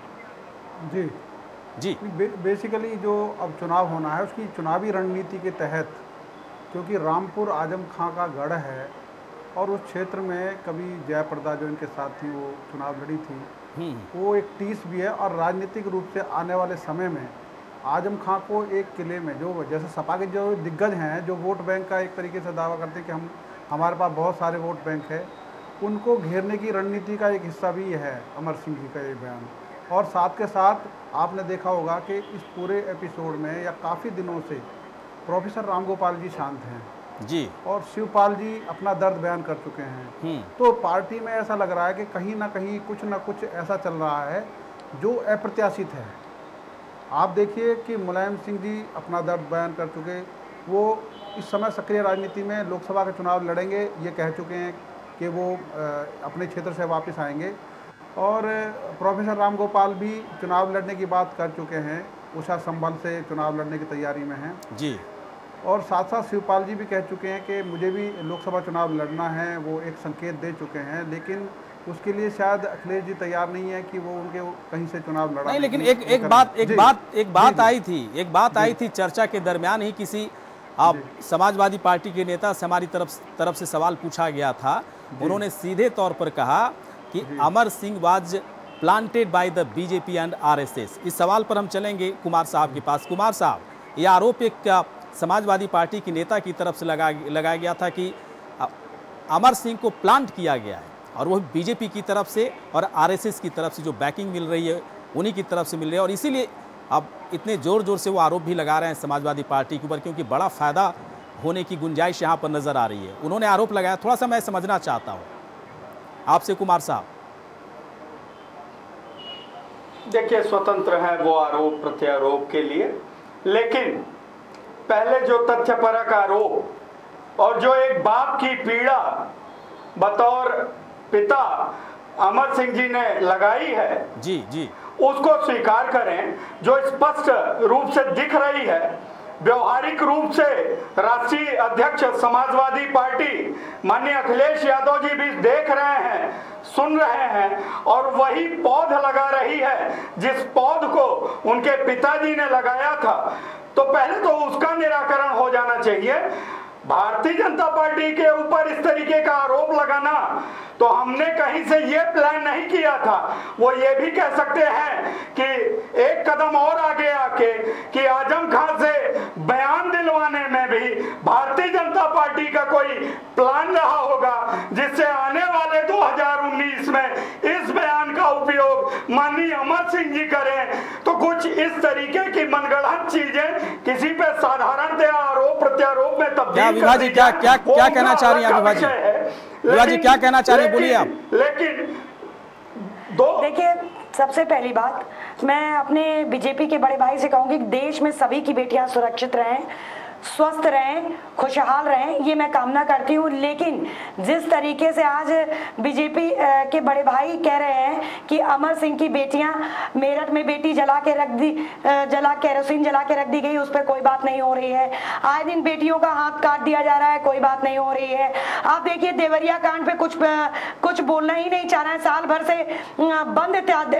जी जी बे, बेसिकली जो अब चुनाव होना है उसकी चुनावी रणनीति के तहत, क्योंकि रामपुर आजम खां का गढ़ है और उस क्षेत्र में कभी जयप्रदा जो इनके साथ थी वो चुनाव लड़ी थी, वो एक टीस भी है, और राजनीतिक रूप से आने वाले समय में आजम खां को एक किले में, जो जैसे सपा के जो दिग्गज हैं जो वोट बैंक का एक तरीके से दावा करते हैं कि हम हमारे पास बहुत सारे वोट बैंक है, उनको घेरने की रणनीति का एक हिस्सा भी है अमर सिंह जी का ये बयान। और साथ के साथ आपने देखा होगा कि इस पूरे एपिसोड में या काफ़ी दिनों से प्रोफेसर रामगोपाल जी शांत हैं जी, और शिवपाल जी अपना दर्द बयान कर चुके हैं। तो पार्टी में ऐसा लग रहा है कि कहीं ना कहीं कुछ ना कुछ ऐसा चल रहा है जो अप्रत्याशित है। आप देखिए कि मुलायम सिंह जी अपना दर्द बयान कर चुके, वो इस समय सक्रिय राजनीति में लोकसभा के चुनाव लड़ेंगे, ये कह चुके हैं कि वो अपने क्षेत्र से वापस आएंगे। और प्रोफेसर रामगोपाल भी चुनाव लड़ने की बात कर चुके हैं, उषा संबल से चुनाव लड़ने की तैयारी में हैं जी। और साथ साथ शिवपाल जी भी कह चुके हैं कि मुझे भी लोकसभा चुनाव लड़ना है, वो एक संकेत दे चुके हैं। लेकिन उसके लिए शायद अखिलेश जी तैयार नहीं है कि वो उनके कहीं से चुनाव लड़ा नहीं। लेकिन एक एक बात एक बात एक बात आई थी एक बात आई थी चर्चा के दरमियान ही, किसी आप समाजवादी पार्टी के नेता से हमारी तरफ तरफ से सवाल पूछा गया था, उन्होंने सीधे तौर पर कहा कि Amar Singh was planted by the BJP and RSS. इस सवाल पर हम चलेंगे कुमार साहब के पास। कुमार साहब, यह आरोप एक समाजवादी पार्टी की नेता की तरफ से लगा लगाया गया था कि अमर सिंह को प्लांट किया गया है, और वह बीजेपी की तरफ से और आरएसएस की तरफ से जो बैकिंग मिल रही है उन्हीं की तरफ से मिल रही है, और इसीलिए अब इतने जोर जोर से वो आरोप भी लगा रहे हैं समाजवादी पार्टी के ऊपर, क्योंकि बड़ा फायदा होने की गुंजाइश यहाँ पर नजर आ रही है। उन्होंने आरोप लगाया, थोड़ा सा मैं समझना चाहता हूँ आपसे कुमार साहब। देखिए, स्वतंत्र है वो आरोप प्रत्यारोप के लिए, लेकिन पहले जो तथ्यपरक आरोप और जो एक बाप की पीड़ा बतौर पिता अमर सिंह जी ने लगाई है जी जी, उसको स्वीकार करें, जो स्पष्ट रूप से दिख रही है। व्यवहारिक रूप से राष्ट्रीय अध्यक्ष समाजवादी पार्टी माननीय अखिलेश यादव जी भी देख रहे हैं, सुन रहे हैं, और वही पौध लगा रही है जिस पौध को उनके पिताजी ने लगाया था। तो पहले तो उसका निराकरण हो जाना चाहिए। भारतीय जनता पार्टी के ऊपर इस तरीके का आरोप लगाना तो हमने कहीं से ये प्लान नहीं किया था। वो ये भी कह सकते हैं कि एक कदम और आगे आके कि आजम खान से बयान दिलवाने में भी भारतीय जनता पार्टी का कोई प्लान रहा होगा, जिससे आने वाले दो हज़ार उन्नीस में इस बयान का उपयोग माननीय अमर सिंह जी करें पांच चीजें किसी पे साधारणतया आरोप प्रत्यारोप में तब्दील क्या विभा जी क्या क्या क्या कहना चाह रही हैं विभा जी? विभा जी क्या कहना चाह रही हैं, बोलिए आप। लेकिन दो देखिए, सबसे पहली बात मैं अपने बीजेपी के बड़े भाई से कहूंगी कि देश में सभी की बेटियां सुरक्षित रहें, स्वस्थ रहें, खुशहाल रहें, ये मैं कामना करती हूँ। लेकिन जिस तरीके से आज बीजेपी के बड़े भाई कह रहे हैं कि अमर सिंह की बेटियां, मेरठ में बेटी जला के रख दी, जला केरोसिन जला के रख दी गई, उस पर कोई बात नहीं हो रही है। आए दिन बेटियों का हाथ काट दिया जा रहा है, कोई बात नहीं हो रही है। आप देखिए देवरिया कांड पे कुछ कुछ बोलना ही नहीं चाह रहे हैं, साल भर से बंद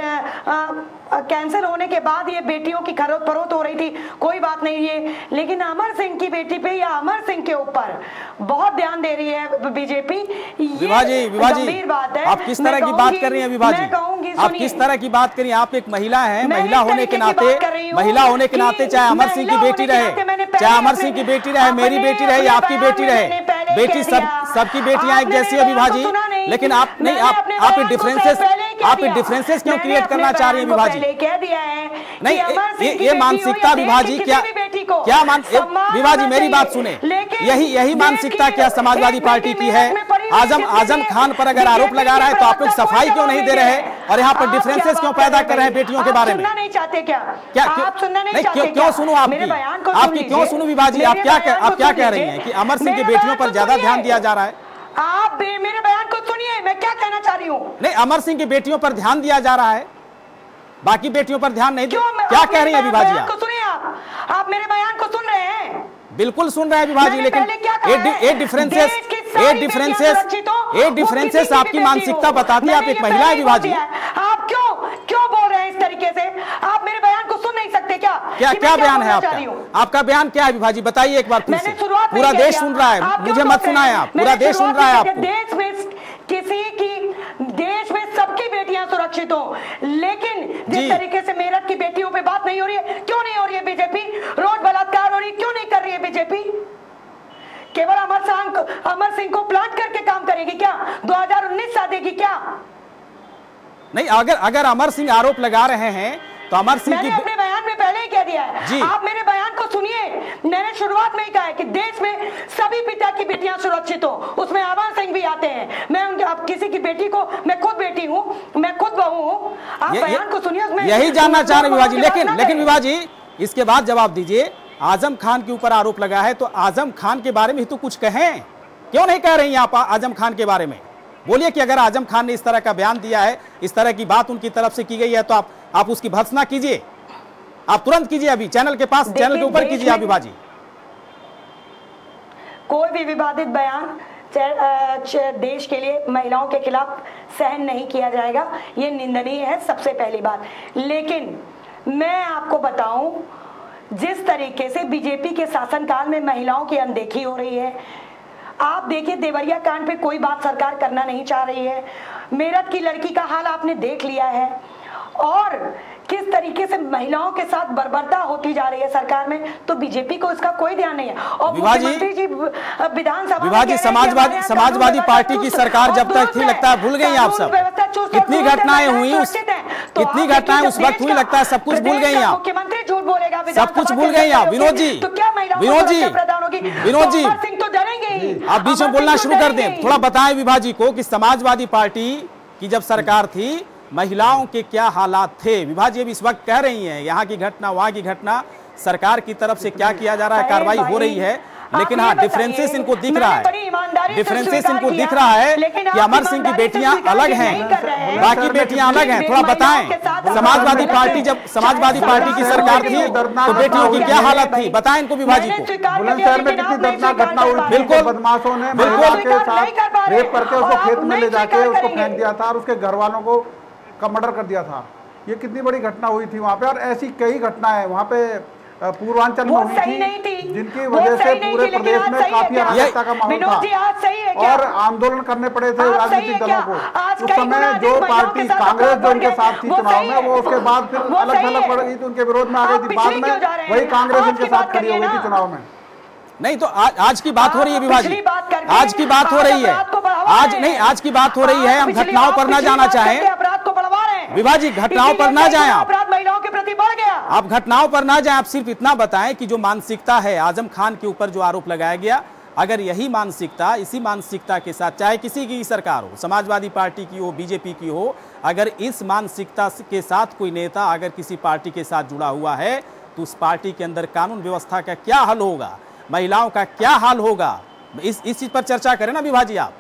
कैंसिल होने के बाद ये बेटियों की खरोत फरोत हो रही थी, कोई बात नहीं है। लेकिन अमर सिंह की बेटी पे या अमर सिंह के ऊपर बहुत ध्यान दे रही है बीजेपी, विभा जी, विभा जी, गंभीर बात है। आप किस तरह की बात कर रही हैं विभा जी? आप किस तरह की बात कर रही हैं? आप एक महिला हैं, महिला होने के नाते, महिला होने के नाते चाहे अमर सिंह की बेटी रहे, चाहे अमर सिंह की बेटी रहे, मेरी बेटी रहे या आपकी बेटी रहे, बेटी सब सबकी बेटियां एक जैसी है विभा जी। लेकिन आप नहीं, आप आप डिफरेंसेस आप डिफरेंसेस क्यों क्रिएट करना चाह रही हैं विभा जी? कह दिया है नहीं, ये ये मानसिकता विभा जी क्या क्या मान विभा जी मेरी बात सुने, यही यही मानसिकता क्या समाजवादी पार्टी की है? आजम आजम खान पर अगर आरोप लगा रहा है तो आप लोग सफाई क्यों नहीं दे रहे हैं और यहाँ पर डिफरेंसेस क्यों पैदा कर रहे हैं बेटियों के बारे में? नहीं चाहते क्या? क्या आप सुनना नहीं चाहते? क्यों क्यों सुनूं आपकी आपकी क्यों सुनूं विभा जी? आप क्या आप क्या कह रही हैं कि अमर सिंह की बेटियों पर ज्यादा ध्यान दिया जा रहा है? आप मेरे बयान को सुनिए, मैं क्या कहना चाह रही हूँ। नहीं, अमर सिंह की बेटियों पर ध्यान दिया जा रहा है, बाकी बेटियों पर ध्यान नहीं। क्या कह रही है विभा जी? आप सुनिए, आप आप मेरे बयान को सुन रहे हैं? बिल्कुल सुन रहे हैं विभा जी, लेकिन एक डिफरेंसेस एक डिफरेंसेस एक डिफरेंसेस आपकी मानसिकता बताती है। आप एक महिला है विभा जी, आप क्यों क्यों बोल रहे हैं इस तरीके से? आप मेरे बयान को सुन नहीं सकते क्या? क्या क्या बयान है आपका? आपका बयान क्या है विभा जी? बताइए एक बार फिर से। पूरा देश सुन रहा है, मुझे मत सुनाए आप, पूरा देश सुन रहा है आपको। देश में किसी की देश में सबकी बेटियां सुरक्षित हो, लेकिन जिस तरीके से मेरठ की बेटियों पे बात नहीं हो रही है, क्यों नहीं हो रही है बीजेपी? रोज बलात्कार हो रही है, क्यों नहीं कर रही है बीजेपी? केवल अमर सिंह अमर सिंह को प्लांट करके काम करेगी क्या? दो हज़ार उन्नीस साधेगी क्या? नहीं, अगर अगर अमर सिंह आरोप लगा रहे हैं तो अमर सिंह की, मैंने अपने बयान में पहले ही कह दिया है जी। आप मेरे बयान को सुनिए, मैंने शुरुआत में ही कहा है कि देश में सभी पिता की बेटियां सुरक्षित हो, उसमें अमर सिंह भी आते हैं। मैं उनके आप किसी की बेटी को, मैं खुद बेटी हूँ, मैं खुद बहू हूँ, आप ये, बयान को सुनिए, उसमें यही जानना चाह रहे विभा जी। लेकिन लेकिन विभा जी इसके बाद जवाब दीजिए, आजम खान के ऊपर आरोप लगा है तो आजम खान के बारे में ही तो कुछ कहें, क्यों नहीं कह रही हैं आप आजम खान के बारे में? बोलिए कि अगर आजम खान ने इस तरह का बयान दिया है, इस तरह की बात उनकी तरफ से की गई है तो आप आप उसकी भर्त्सना कीजिए, आप तुरंत कीजिए, अभी चैनल के पास, चैनल के ऊपर कीजिए आप विभा जी। कोई भी विवादित बयान देश के लिए महिलाओं के खिलाफ सहन नहीं किया जाएगा, ये निंदनीय है सबसे पहली बात। लेकिन मैं आपको बताऊं, जिस तरीके से बीजेपी के शासनकाल में महिलाओं की अनदेखी हो रही है, आप देखिए देवरिया कांड पे कोई बात सरकार करना नहीं चाह रही है, मेरठ की लड़की का हाल आपने देख लिया है, और किस तरीके से महिलाओं के साथ बर्बरता होती जा रही है सरकार में, तो बीजेपी को इसका कोई ध्यान नहीं है। और मुख्यमंत्री जी विधानसभा विभा जी समाजवादी समाजवादी पार्टी की सरकार जब तक थी, लगता है भूल गई आप सब। कितनी घटनाएं हुई उस कितनी घटनाएं उस वक्त हुई, लगता है सब कुछ भूल गई आप। मुख्यमंत्री झूठ बोलेगा, सब कुछ भूल गई आप। विनोद जी, तो क्या विनोद जी, विनोद जी, सिंह तो डरेंगे ही। आप बीच में बोलना शुरू कर दें। थोड़ा बताएं विभा जी को कि समाजवादी पार्टी की जब सरकार थी महिलाओं के क्या हालात थे। विभा जी अभी इस वक्त कह रही हैं यहाँ की घटना, वहाँ की घटना, सरकार की तरफ से क्या किया जा रहा है, कार्रवाई हो रही है, लेकिन हाँ डिफरेंसेस इनको दिख रहा है, डिफरेंसेस इनको दिख रहा है कि अमर सिंह की बेटियां अलग हैं, बाकी बेटियां अलग हैं। थोड़ा बताएं, समाजवादी पार्टी जब समाजवादी पार्टी की सरकार थी तो बेटियों की क्या हालत थी, बताएं इनको विभा जी को। बुलंदशहर में कितनी दर्दनाक घटना हुई, बिल्कुल बदमाशों ने महिला के साथ रेप करके उसको खेत में ले जाके उसको फेंक दिया था और उसके घर वालों को का मर्डर कर दिया था। ये कितनी बड़ी घटना हुई थी वहाँ पे, और ऐसी कई घटनाएं वहाँ पे पूर्वांचल में हुई थी, जिनकी वजह से पूरे प्रदेश में काफी अराजकता का माहौल था और आंदोलन करने पड़े थे राजनीतिक दलों को। उस समय जो पार्टी कांग्रेस जो उनके साथ थी चुनाव में, वो उसके बाद फिर अलग थलग पड़ गई थी, उनके विरोध में आ गई थी, बाद में वही कांग्रेस उनके साथ खड़ी हो गई थी चुनाव में। नहीं तो आज आज की बात हो रही है विभा जी, आज की बात हो रही है, आज नहीं आज की बात हो रही है। हम घटनाओं पर ना जाना चाहें विभा जी, घटनाओं पर ना जाएं आप। समाजवादी बढ़ गया। आप घटनाओं पर ना जाएं, आप सिर्फ इतना बताएं कि जो मानसिकता है आजम खान के ऊपर जो आरोप लगाया गया, अगर यही मानसिकता, इसी मानसिकता के साथ चाहे किसी की सरकार हो, समाजवादी पार्टी की हो, बीजेपी की हो, अगर इस मानसिकता के साथ कोई नेता अगर किसी पार्टी के साथ जुड़ा हुआ है तो उस पार्टी के अंदर कानून व्यवस्था का क्या हल होगा, महिलाओं का क्या हाल होगा, इस इस चीज पर चर्चा करें ना विभाजी आप।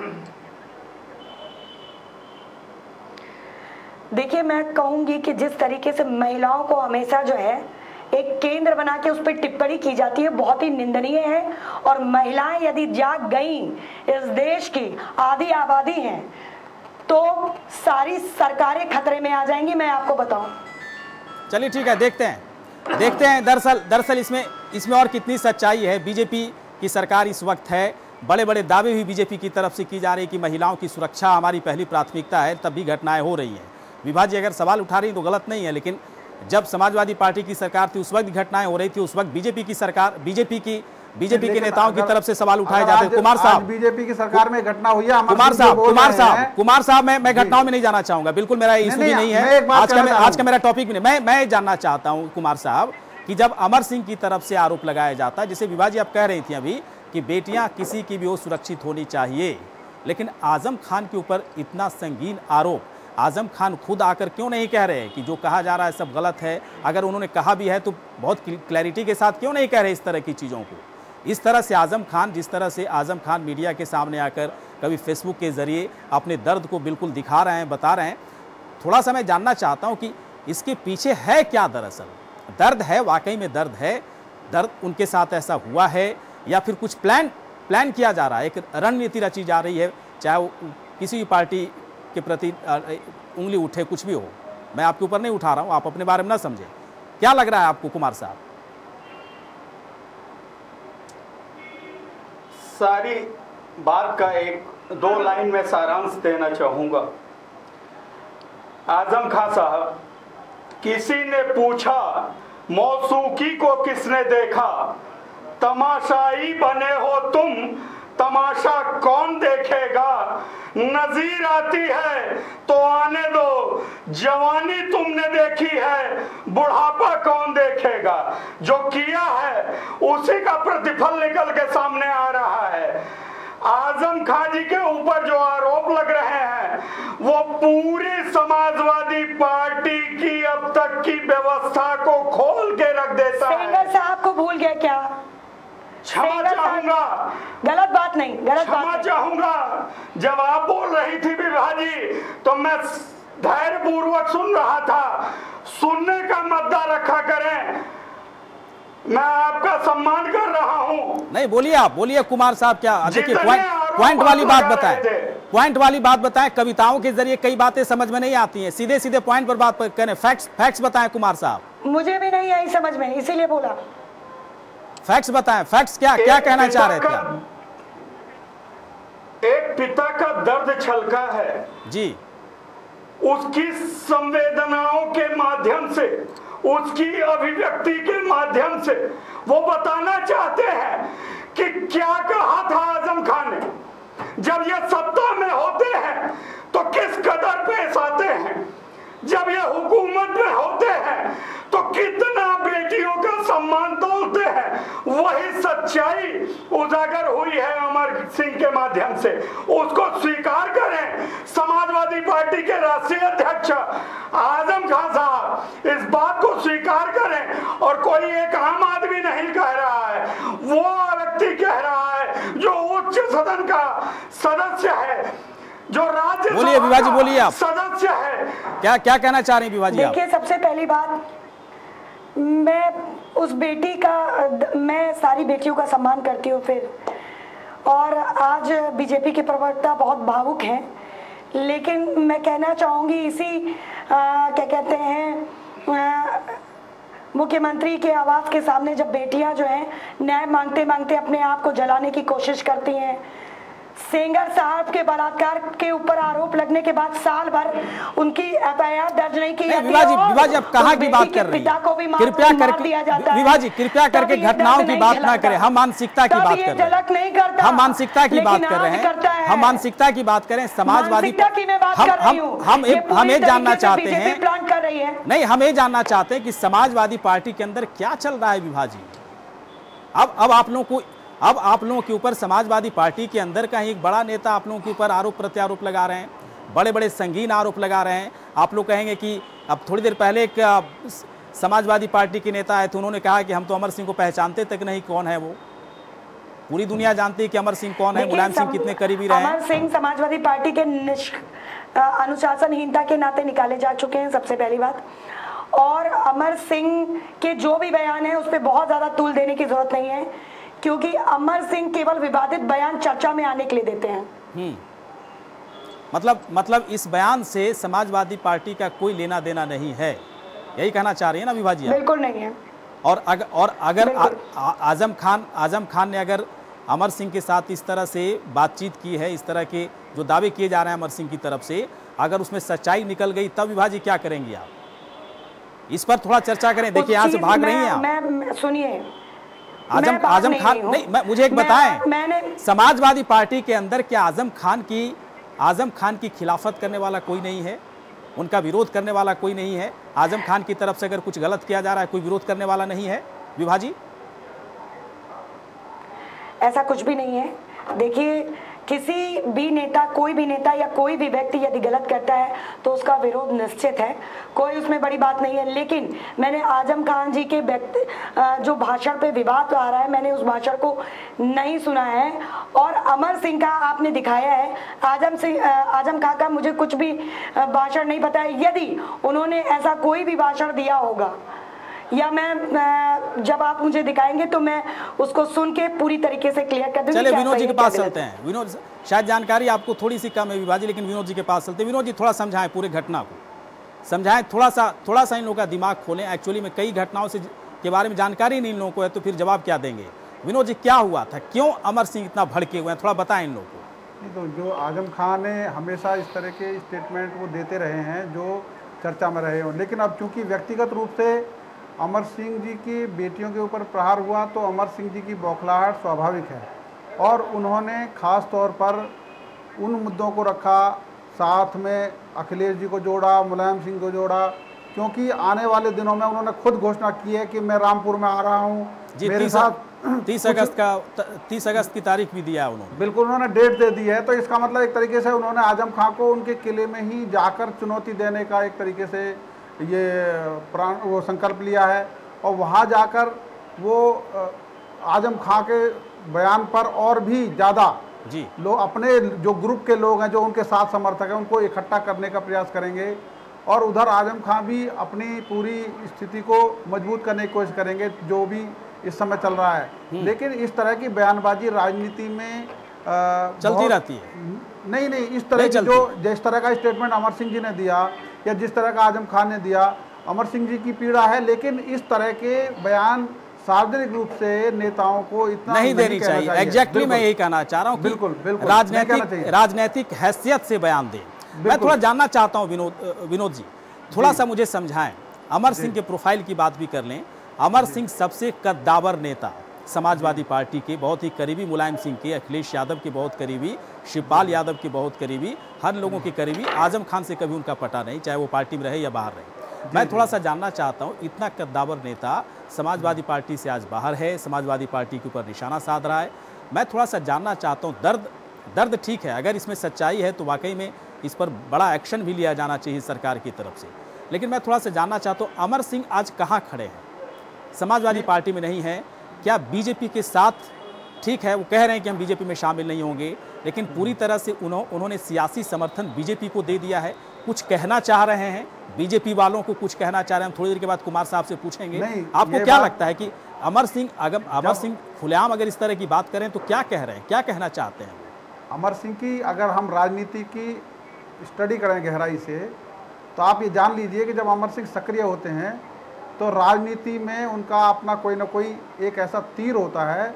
देखिए, मैं कहूंगी कि जिस तरीके से महिलाओं को हमेशा जो है एक केंद्र बना के उस पर टिप्पणी की जाती है, बहुत ही निंदनीय है। और महिलाएं यदि जाग गई, इस देश की आधी आबादी हैं, तो सारी सरकारें खतरे में आ जाएंगी, मैं आपको बताऊं। चलिए ठीक है, देखते हैं देखते हैं दरअसल दरअसल इसमें इसमें और कितनी सच्चाई है। बीजेपी की सरकार इस वक्त है, बड़े बड़े दावे भी बीजेपी की तरफ से की जा रही है कि महिलाओं की सुरक्षा हमारी पहली प्राथमिकता है, तब भी घटनाएं हो रही हैं। विभाजी अगर सवाल उठा रही तो गलत नहीं है, लेकिन जब समाजवादी पार्टी की सरकार थी उस वक्त घटनाएं हो रही थी, उस वक्त बीजेपी की सरकार बीजेपी की बीजेपी के नेताओं की तरफ से सवाल उठाए जाते हैं। कुमार साहब, बीजेपी की सरकार में घटना हुई है, कुमार साहब कुमार साहब कुमार साहब मैं मैं घटनाओं में नहीं जाना चाहूंगा, बिल्कुल मेरा इशू भी नहीं है, आज का आज का मेरा टॉपिक भी नहीं। मैं मैं जानना चाहता हूं कुमार साहब कि जब अमर सिंह की तरफ से आरोप लगाया जाता है, जिसे विभाजी आप कह रही थी अभी कि बेटियां किसी की भी हो सुरक्षित होनी चाहिए, लेकिन आजम खान के ऊपर इतना संगीन आरोप आजम खान खुद आकर क्यों नहीं कह रहे कि जो कहा जा रहा है सब गलत है? अगर उन्होंने कहा भी है तो बहुत क्लैरिटी के साथ क्यों नहीं कह रहे इस तरह की चीज़ों को? इस तरह से आजम खान, जिस तरह से आजम खान मीडिया के सामने आकर कभी फेसबुक के ज़रिए अपने दर्द को बिल्कुल दिखा रहे हैं, बता रहे हैं, थोड़ा सा मैं जानना चाहता हूँ कि इसके पीछे है क्या? दरअसल दर्द है, वाकई में दर्द है, दर्द उनके साथ ऐसा हुआ है या फिर कुछ प्लान प्लान किया जा रहा है, एक रणनीति रची जा रही है, चाहे वो किसी भी पार्टी के प्रति उंगली उठे, कुछ भी हो। मैं आपके ऊपर नहीं उठा रहा हूं, आप अपने बारे में ना समझे। क्या लग रहा है आपको कुमार साहब? सारी बात का एक दो लाइन में सारांश देना चाहूंगा। आजम खान साहब, किसी ने पूछा मौसूकी को किसने देखा, तमाशाई बने हो तुम, तमाशा कौन देखेगा, नजीर आती है तो आने दो, जवानी तुमने देखी है, बुढ़ापा कौन देखेगा। जो किया है उसी का प्रतिफल निकल के सामने आ रहा है। आजम खान जी के ऊपर जो आरोप लग रहे हैं वो पूरी समाजवादी पार्टी की अब तक की व्यवस्था को खोल के रख देता है। सेंगर साहब को भूल गया क्या? क्षमा चाहूंगा, गलत बात नहीं, गलत बात क्षमा चाहूंगा। जब आप बोल रही थी विभाजी तो मैं धैर्य पूर्वक सुन रहा था। सुनने का मुद्दा रखा करें, मैं आपका सम्मान कर रहा हूं। नहीं, बोलिए आप, बोलिए कुमार साहब। क्या देखिए, पॉइंट पॉइंट वाली बात बताएं, पॉइंट वाली बात बताएं। कविताओं के जरिए कई बातें समझ में नहीं आती हैं, सीधे सीधे पॉइंट पर बात करें, फैक्ट्स फैक्ट्स बताएं कुमार साहब। मुझे भी नहीं आई समझ में, इसीलिए बोला। फैक्ट्स बताएं, फैक्ट्स क्या क्या कहना चाह रहे थे आप? एक पिता का दर्द छलका है जी, उसकी संवेदनाओं के माध्यम से, उसकी अभिव्यक्ति के माध्यम से वो बताना चाहते हैं कि क्या कहा था आजम खान ने। जब ये सत्ता में होते हैं तो किस कदर पेश आते हैं, जब ये हुकूमत में होते हैं तो कितना बेटियों का सम्मान तोलते हैं। वही सच्चाई उजागर हुई है अमर सिंह के माध्यम से, उसको स्वीकार करें। समाजवादी पार्टी के राष्ट्रीय अध्यक्ष आजम खान साहब इस बात को स्वीकार करें, और कोई एक आम आदमी नहीं कह रहा है, वो व्यक्ति कह रहा है जो उच्च सदन का सदस्य है, जो राज्य बोलिए विभाजी, बोलिए आप, सदस्य है। क्या क्या कहना चाह रहे हैं विभाजी? देखिए, सबसे पहली बात, मैं उस बेटी का, मैं सारी बेटियों का सम्मान करती हूँ फिर, और आज बीजेपी के प्रवक्ता बहुत भावुक हैं, लेकिन मैं कहना चाहूँगी इसी आ, क्या कहते हैं, मुख्यमंत्री के आवास के सामने जब बेटियां जो हैं न्याय मांगते मांगते अपने आप को जलाने की कोशिश करती हैं, सेंगर साहब के बलात्कार के ऊपर आरोप लगने के बाद साल भर उनकी एफ आई आर दर्ज नहीं की जाती। विभा जी, विभा जी आप कहाँ की बात कर रही हैं? कृपया करके विभा जी कृपया करके घटनाओं की बात ना करें, हम मानसिकता की बात कर रहे हैं, हम मानसिकता की बात कर रहे हैं, हम मानसिकता की बात करें। समाजवादी हम हम हम हम ये जानना चाहते हैं, प्लान कर रही है नहीं हम ये जानना चाहते हैं कि समाजवादी पार्टी के अंदर क्या चल रहा है विभा जी। अब अब आप लोगों को अब आप लोगों के ऊपर समाजवादी पार्टी के अंदर का ही एक बड़ा नेता आप लोगों के ऊपर आरोप प्रत्यारोप लगा रहे हैं, बड़े बड़े संगीन आरोप लगा रहे हैं। आप लोग कहेंगे कि अब थोड़ी देर पहले एक समाजवादी पार्टी के नेता आए थे, उन्होंने कहा कि हम तो अमर सिंह को पहचानते तक नहीं कौन है वो। पूरी दुनिया जानती है कि अमर सिंह कौन है, मुलायम सिंह कितने करीबी रहे। अमर सिंह समाजवादी पार्टी के अनुशासनहीनता के नाते निकाले जा चुके हैं, सबसे पहली बात। और अमर सिंह के जो भी बयान है उस पर बहुत ज्यादा तूल देने की जरूरत नहीं है, क्योंकि अमर सिंह केवल विवादित बयान चर्चा में आने के लिए देते हैं। हम्म मतलब मतलब इस बयान से समाजवादी पार्टी का कोई लेना देना नहीं है, यही कहना चाह रही है ना विभा जी? बिल्कुल नहीं है। और अगर और अगर आ, आ, आजम खान आजम खान ने अगर अमर सिंह के साथ इस तरह से बातचीत की है, इस तरह के जो दावे किए जा रहे हैं अमर सिंह की तरफ से, अगर उसमें सच्चाई निकल गई तब विभा जी क्या करेंगी आप? इस पर थोड़ा चर्चा करें। देखिए यहाँ से भाग रही हैं आप। मैं सुनिए, आजम आजम खान नहीं, मैं मुझे एक बताएं, मैंने समाजवादी पार्टी के अंदर क्या आजम खान की आजम खान की खिलाफत करने वाला कोई नहीं है? उनका विरोध करने वाला कोई नहीं है? आजम खान की तरफ से अगर कुछ गलत किया जा रहा है कोई विरोध करने वाला नहीं है विभा जी? ऐसा कुछ भी नहीं है। देखिए, किसी भी नेता, कोई भी नेता या कोई भी व्यक्ति यदि गलत करता है तो उसका विरोध निश्चित है, कोई उसमें बड़ी बात नहीं है। लेकिन मैंने आजम खान जी के व्यक्ति जो भाषण पे विवाद आ रहा है, मैंने उस भाषण को नहीं सुना है। और अमर सिंह का आपने दिखाया है, आजम सिंह आजम खान का मुझे कुछ भी भाषण नहीं पता है। यदि उन्होंने ऐसा कोई भी भाषण दिया होगा या मैं जब आप मुझे दिखाएंगे तो मैं उसको सुन के पूरी तरीके से क्लियर कर दूंगी। चलिए विनोद जी के पास चलते हैं। विनोद, शायद जानकारी आपको थोड़ी सी कम है विभा जी, लेकिन विनोद जी के पास चलते हैं। विनोद जी थोड़ा समझाएं, पूरे घटना को समझाएं, थोड़ा सा थोड़ा सा इन लोगों का दिमाग खोलें। एक्चुअली में कई घटनाओं से के बारे में जानकारी नहीं इन लोगों को है, तो फिर जवाब क्या देंगे? विनोद जी क्या हुआ था, क्यों अमर सिंह इतना भड़के हुए हैं, थोड़ा बताएं इन लोगों को। तो जो आजम खान ने हमेशा इस तरह के स्टेटमेंट वो देते रहे हैं जो चर्चा में रहे हों, लेकिन अब चूंकि व्यक्तिगत रूप से अमर सिंह जी की बेटियों के ऊपर प्रहार हुआ तो अमर सिंह जी की बौखलाहट स्वाभाविक है। और उन्होंने ख़ास तौर पर उन मुद्दों को रखा, साथ में अखिलेश जी को जोड़ा, मुलायम सिंह को जोड़ा, क्योंकि आने वाले दिनों में उन्होंने खुद घोषणा की है कि मैं रामपुर में आ रहा हूँ, मेरे साथ तीस अगस्त का तीस अगस्त की तारीख भी दिया है उन्होंने। बिल्कुल, उन्होंने डेट दे दी है। तो इसका मतलब एक तरीके से उन्होंने आजम खान को उनके किले में ही जाकर चुनौती देने का एक तरीके से ये प्राण वो संकल्प लिया है। और वहाँ जाकर वो आजम खां के बयान पर और भी ज़्यादा जी लोग, अपने जो ग्रुप के लोग हैं जो उनके साथ समर्थक हैं, उनको इकट्ठा करने का प्रयास करेंगे। और उधर आजम खां भी अपनी पूरी स्थिति को मजबूत करने की कोशिश करेंगे जो भी इस समय चल रहा है। लेकिन इस तरह की बयानबाजी राजनीति में आ, चलती रहती है। नहीं नहीं इस तरह की जो जिस तरह का स्टेटमेंट अमर सिंह जी ने दिया या जिस तरह का आजम खान ने दिया, अमर सिंह जी की पीड़ा है, लेकिन इस तरह के बयान सार्वजनिक रूप से नेताओं को इतना नहीं देनी चाहिए। एग्जैक्टली मैं यही कहना चाह रहा हूँ, बिल्कुल बिल्कुल राजनीतिक राजनीतिक हैसियत से बयान दें। मैं थोड़ा जानना चाहता हूँ विनोद विनोद जी, थोड़ा सा मुझे समझाएं। अमर सिंह के प्रोफाइल की बात भी कर लें। अमर सिंह सबसे कद्दावर नेता, समाजवादी पार्टी के बहुत ही करीबी, मुलायम सिंह के, अखिलेश यादव के बहुत करीबी, शिवपाल यादव के बहुत करीबी, हर लोगों के करीबी। आजम खान से कभी उनका पटा नहीं, चाहे वो पार्टी में रहे या बाहर रहे। मैं थोड़ा सा जानना चाहता हूँ, इतना कद्दावर नेता समाजवादी पार्टी से आज बाहर है, समाजवादी पार्टी के ऊपर निशाना साध रहा है। मैं थोड़ा सा जानना चाहता हूँ, दर्द दर्द ठीक है, अगर इसमें सच्चाई है तो वाकई में इस पर बड़ा एक्शन भी लिया जाना चाहिए सरकार की तरफ से। लेकिन मैं थोड़ा सा जानना चाहता हूँ, अमर सिंह आज कहाँ खड़े हैं? समाजवादी पार्टी में नहीं है क्या? बीजेपी के साथ ठीक है, वो कह रहे हैं कि हम बीजेपी में शामिल नहीं होंगे, लेकिन पूरी तरह से उन्हों, उन्होंने सियासी समर्थन बीजेपी को दे दिया है। कुछ कहना चाह रहे हैं बीजेपी वालों को, कुछ कहना चाह रहे हैं, हम थोड़ी देर के बाद कुमार साहब से पूछेंगे। आपको क्या लगता है कि अमर सिंह अगर अमर सिंह खुलेआम अगर इस तरह की बात करें तो क्या कह रहे हैं, क्या कहना चाहते हैं? अमर सिंह की अगर हम राजनीति की स्टडी करें गहराई से तो आप ये जान लीजिए कि जब अमर सिंह सक्रिय होते हैं तो राजनीति में उनका अपना कोई ना कोई एक ऐसा तीर होता है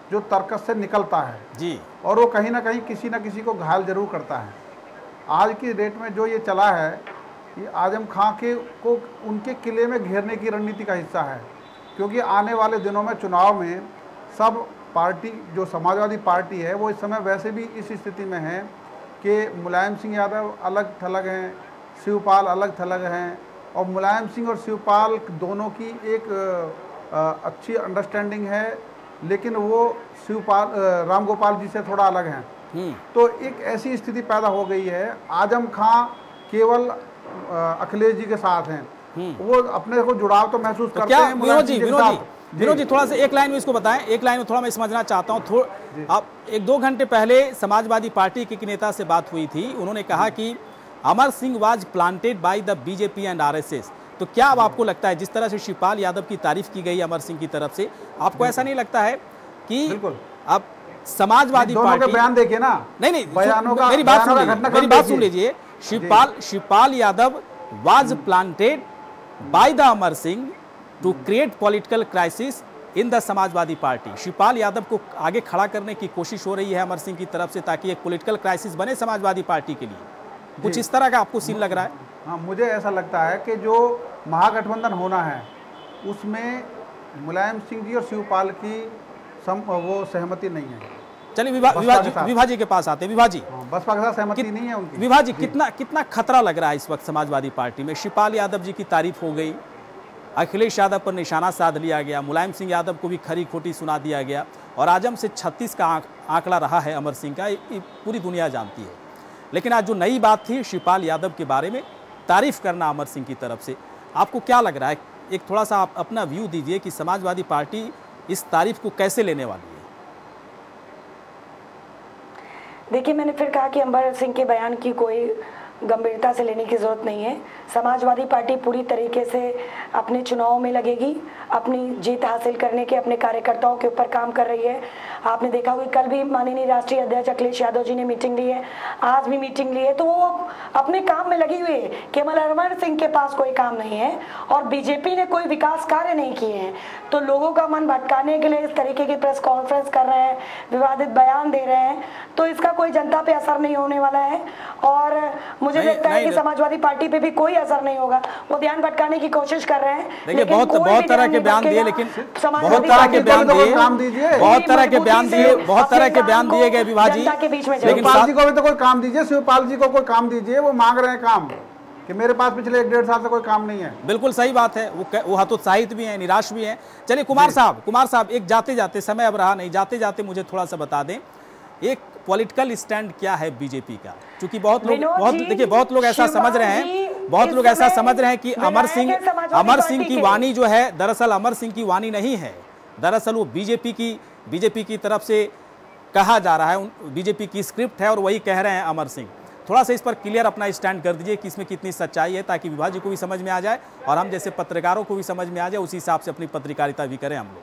जो तर्कस से निकलता है जी, और वो कहीं ना कहीं किसी ना किसी को घायल जरूर करता है। आज की डेट में जो ये चला है, ये आजम खां के को उनके किले में घेरने की रणनीति का हिस्सा है, क्योंकि आने वाले दिनों में चुनाव में सब पार्टी, जो समाजवादी पार्टी है, वो इस समय वैसे भी इस स्थिति में है कि मुलायम सिंह यादव अलग थलग हैं, शिवपाल अलग थलग हैं, और मुलायम सिंह और शिवपाल दोनों की एक आ, अच्छी अंडरस्टैंडिंग है, लेकिन वो शिवपाल राम गोपाल जी से थोड़ा अलग हैं। तो एक ऐसी स्थिति पैदा हो गई है, आजम खां केवल अखिलेश जी के साथ हैं, वो अपने को जुड़ाव तो महसूस तो करते क्या हैं। विनोद जी, विनोद जी, विनोद जी थोड़ा सा एक लाइन में इसको बताएं, एक लाइन में थोड़ा मैं समझना चाहता हूं। थोड़ा आप एक दो घंटे पहले समाजवादी पार्टी के नेता से बात हुई थी, उन्होंने कहा कि Amar Singh was planted by the BJP and RSS. तो क्या अब आपको लगता है, जिस तरह से शिवपाल यादव की तारीफ की गई अमर सिंह की तरफ से, आपको ऐसा नहीं लगता है कि बिल्कुल अब समाजवादी पार्टी के बयान देखिए ना, नहीं नहीं बयानों का, मेरी बात सुन बयानों का लीजिए, मेरी बात सुन लीजिए, Shivpal Shivpal Yadav was planted by the Amar Singh to create political crisis in the Samajwadi Party. Shivpal Yadav को आगे खड़ा करने की कोशिश हो रही है अमर सिंह की तरफ से, ताकि एक पॉलिटिकल क्राइसिस बने समाजवादी पार्टी के लिए। कुछ इस तरह का आपको सीन लग रहा है? हाँ, मुझे ऐसा लगता है कि जो महागठबंधन होना है उसमें मुलायम सिंह जी और शिवपाल की सम, वो सहमति नहीं है। चलिए विभा विभाजी विभाजी के पास आते हैं। विभाजी, बसपा के साथ सहमति नहीं है उनकी। विभाजी, कितना कितना खतरा लग रहा है इस वक्त समाजवादी पार्टी में? शिवपाल यादव जी की तारीफ हो गई, अखिलेश यादव पर निशाना साध लिया गया, मुलायम सिंह यादव को भी खरी खोटी सुना दिया गया, और आजम से छत्तीस का आंकड़ा रहा है अमर सिंह का, ये पूरी दुनिया जानती है। लेकिन आज जो नई बात थी शिवपाल यादव के बारे में तारीफ करना अमर सिंह की तरफ से, आपको क्या लग रहा है? एक थोड़ा सा आप अपना व्यू दीजिए कि समाजवादी पार्टी इस तारीफ को कैसे लेने वाली है? देखिए, मैंने फिर कहा कि अमर सिंह के बयान की कोई गंभीरता से लेने की ज़रूरत नहीं है। समाजवादी पार्टी पूरी तरीके से अपने चुनाव में लगेगी, अपनी जीत हासिल करने के अपने कार्यकर्ताओं के ऊपर काम कर रही है। आपने देखा होगा कल भी माननीय राष्ट्रीय अध्यक्ष अखिलेश यादव जी ने मीटिंग ली है, आज भी मीटिंग ली है, तो वो अपने काम में लगी हुई है। केवल अमर सिंह के पास कोई काम नहीं है और बीजेपी ने कोई विकास कार्य नहीं किए हैं, तो लोगों का मन भटकाने के लिए इस तरीके की प्रेस कॉन्फ्रेंस कर रहे हैं, विवादित बयान दे रहे हैं, तो इसका कोई जनता पे असर नहीं होने वाला है। और मुझे लगता है कि समाजवादी पार्टी पे भी कोई असर नहीं होगा। वो ध्यान भटकाने की कोशिश कर रहे हैं। देखिए, बहुत बहुत तरह के बयान दिए, लेकिन बहुत तरह के बयान दिए, बहुत तरह के बयान दिए, बहुत तरह के बयान दिए गए विभाजी। लेकिन शिवपाल जी को भी तो कोई काम दीजिए, शिवपाल जी को कोई काम दीजिए। वो मांग रहे हैं काम कि मेरे पास पिछले एक डेढ़ साल से कोई काम नहीं है। बिल्कुल सही बात है, वो वो हतोत्साहित भी हैं, निराश भी हैं। चलिए कुमार साहब, कुमार साहब एक जाते जाते, समय अब रहा नहीं, जाते जाते मुझे थोड़ा सा बता दें, एक पॉलिटिकल स्टैंड क्या है बीजेपी का? क्योंकि बहुत लोग बहुत देखिए बहुत लोग ऐसा समझ रहे हैं, बहुत लोग ऐसा समझ रहे हैं कि अमर सिंह अमर सिंह की वाणी जो है, दरअसल अमर सिंह की वाणी नहीं है, दरअसल वो बीजेपी की बीजेपी की तरफ से कहा जा रहा है, बीजेपी की स्क्रिप्ट है और वही कह रहे हैं अमर सिंह। थोड़ा सा इस पर क्लियर अपना स्टैंड कर दीजिए कि इसमें कितनी सच्चाई है, ताकि विभाजी को भी समझ में आ जाए और हम जैसे पत्रकारों को भी समझ में आ जाए, उसी हिसाब से अपनी पत्रकारिता भी करें हम लोग।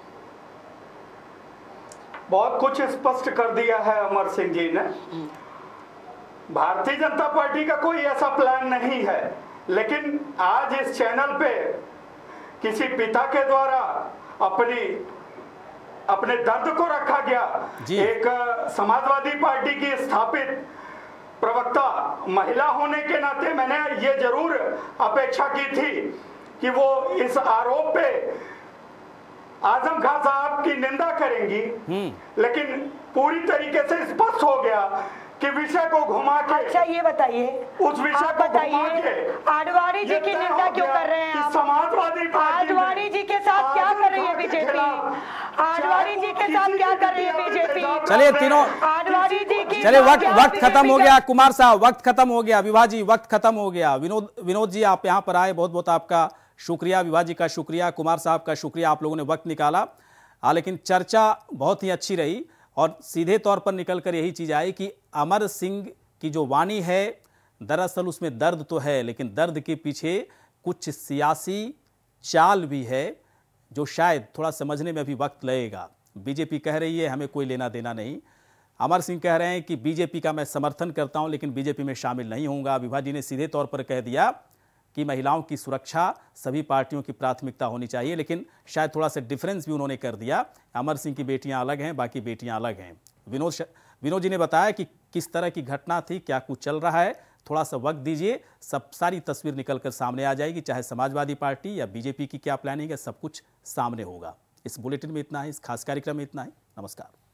बहुत कुछ स्पष्ट कर दिया है अमर सिंह जी ने। भारतीय जनता पार्टी का कोई ऐसा प्लान नहीं है, लेकिन आज इस चैनल पे किसी पिता के द्वारा अपनी अपने दर्द को रखा गया। एक समाजवादी पार्टी की स्थापित प्रवक्ता महिला होने के नाते मैंने ये जरूर अपेक्षा की थी कि वो इस आरोप पे आजम खान साहब की निंदा करेंगी, लेकिन पूरी तरीके से स्पष्ट हो गया कि विषय को घुमा के। अच्छा ये बताइए, उस विषय को बताइए आडवाणी जी की निंदा क्यों कर रहे हैं आप? समाजवादी पार्टी आडवाणी जी के साथ क्या कर रही है बीजेपी? आडवाणी जी के साथ क्या कर रही है बीजेपी? चलिए तीनों, आडवाणी जी की, चलिए वक्त वक्त खत्म हो गया कुमार साहब, वक्त खत्म हो गया। विभाजी वक्त खत्म हो गया। विनोद विनोद जी आप यहाँ पर आए, बहुत बहुत आपका शुक्रिया, विभाजी का शुक्रिया, कुमार साहब का शुक्रिया, आप लोगों ने वक्त निकाला। आ, लेकिन चर्चा बहुत ही अच्छी रही और सीधे तौर पर निकल कर यही चीज़ आई कि अमर सिंह की जो वाणी है, दरअसल उसमें दर्द तो है, लेकिन दर्द के पीछे कुछ सियासी चाल भी है जो शायद थोड़ा समझने में भी वक्त लगेगा। बीजेपी कह रही है हमें कोई लेना देना नहीं, अमर सिंह कह रहे हैं कि बीजेपी का मैं समर्थन करता हूं लेकिन बीजेपी में शामिल नहीं होऊंगा। विभाजी ने सीधे तौर पर कह दिया कि महिलाओं की सुरक्षा सभी पार्टियों की प्राथमिकता होनी चाहिए, लेकिन शायद थोड़ा सा डिफरेंस भी उन्होंने कर दिया। अमर सिंह की बेटियां अलग हैं, बाकी बेटियां अलग हैं। विनोद विनोद जी ने बताया कि किस तरह की घटना थी, क्या कुछ चल रहा है। थोड़ा सा वक्त दीजिए, सब सारी तस्वीर निकल कर सामने आ जाएगी, चाहे समाजवादी पार्टी या बीजेपी की क्या प्लानिंग है, सब कुछ सामने होगा। इस बुलेटिन में इतना ही, इस खास कार्यक्रम में इतना ही। नमस्कार।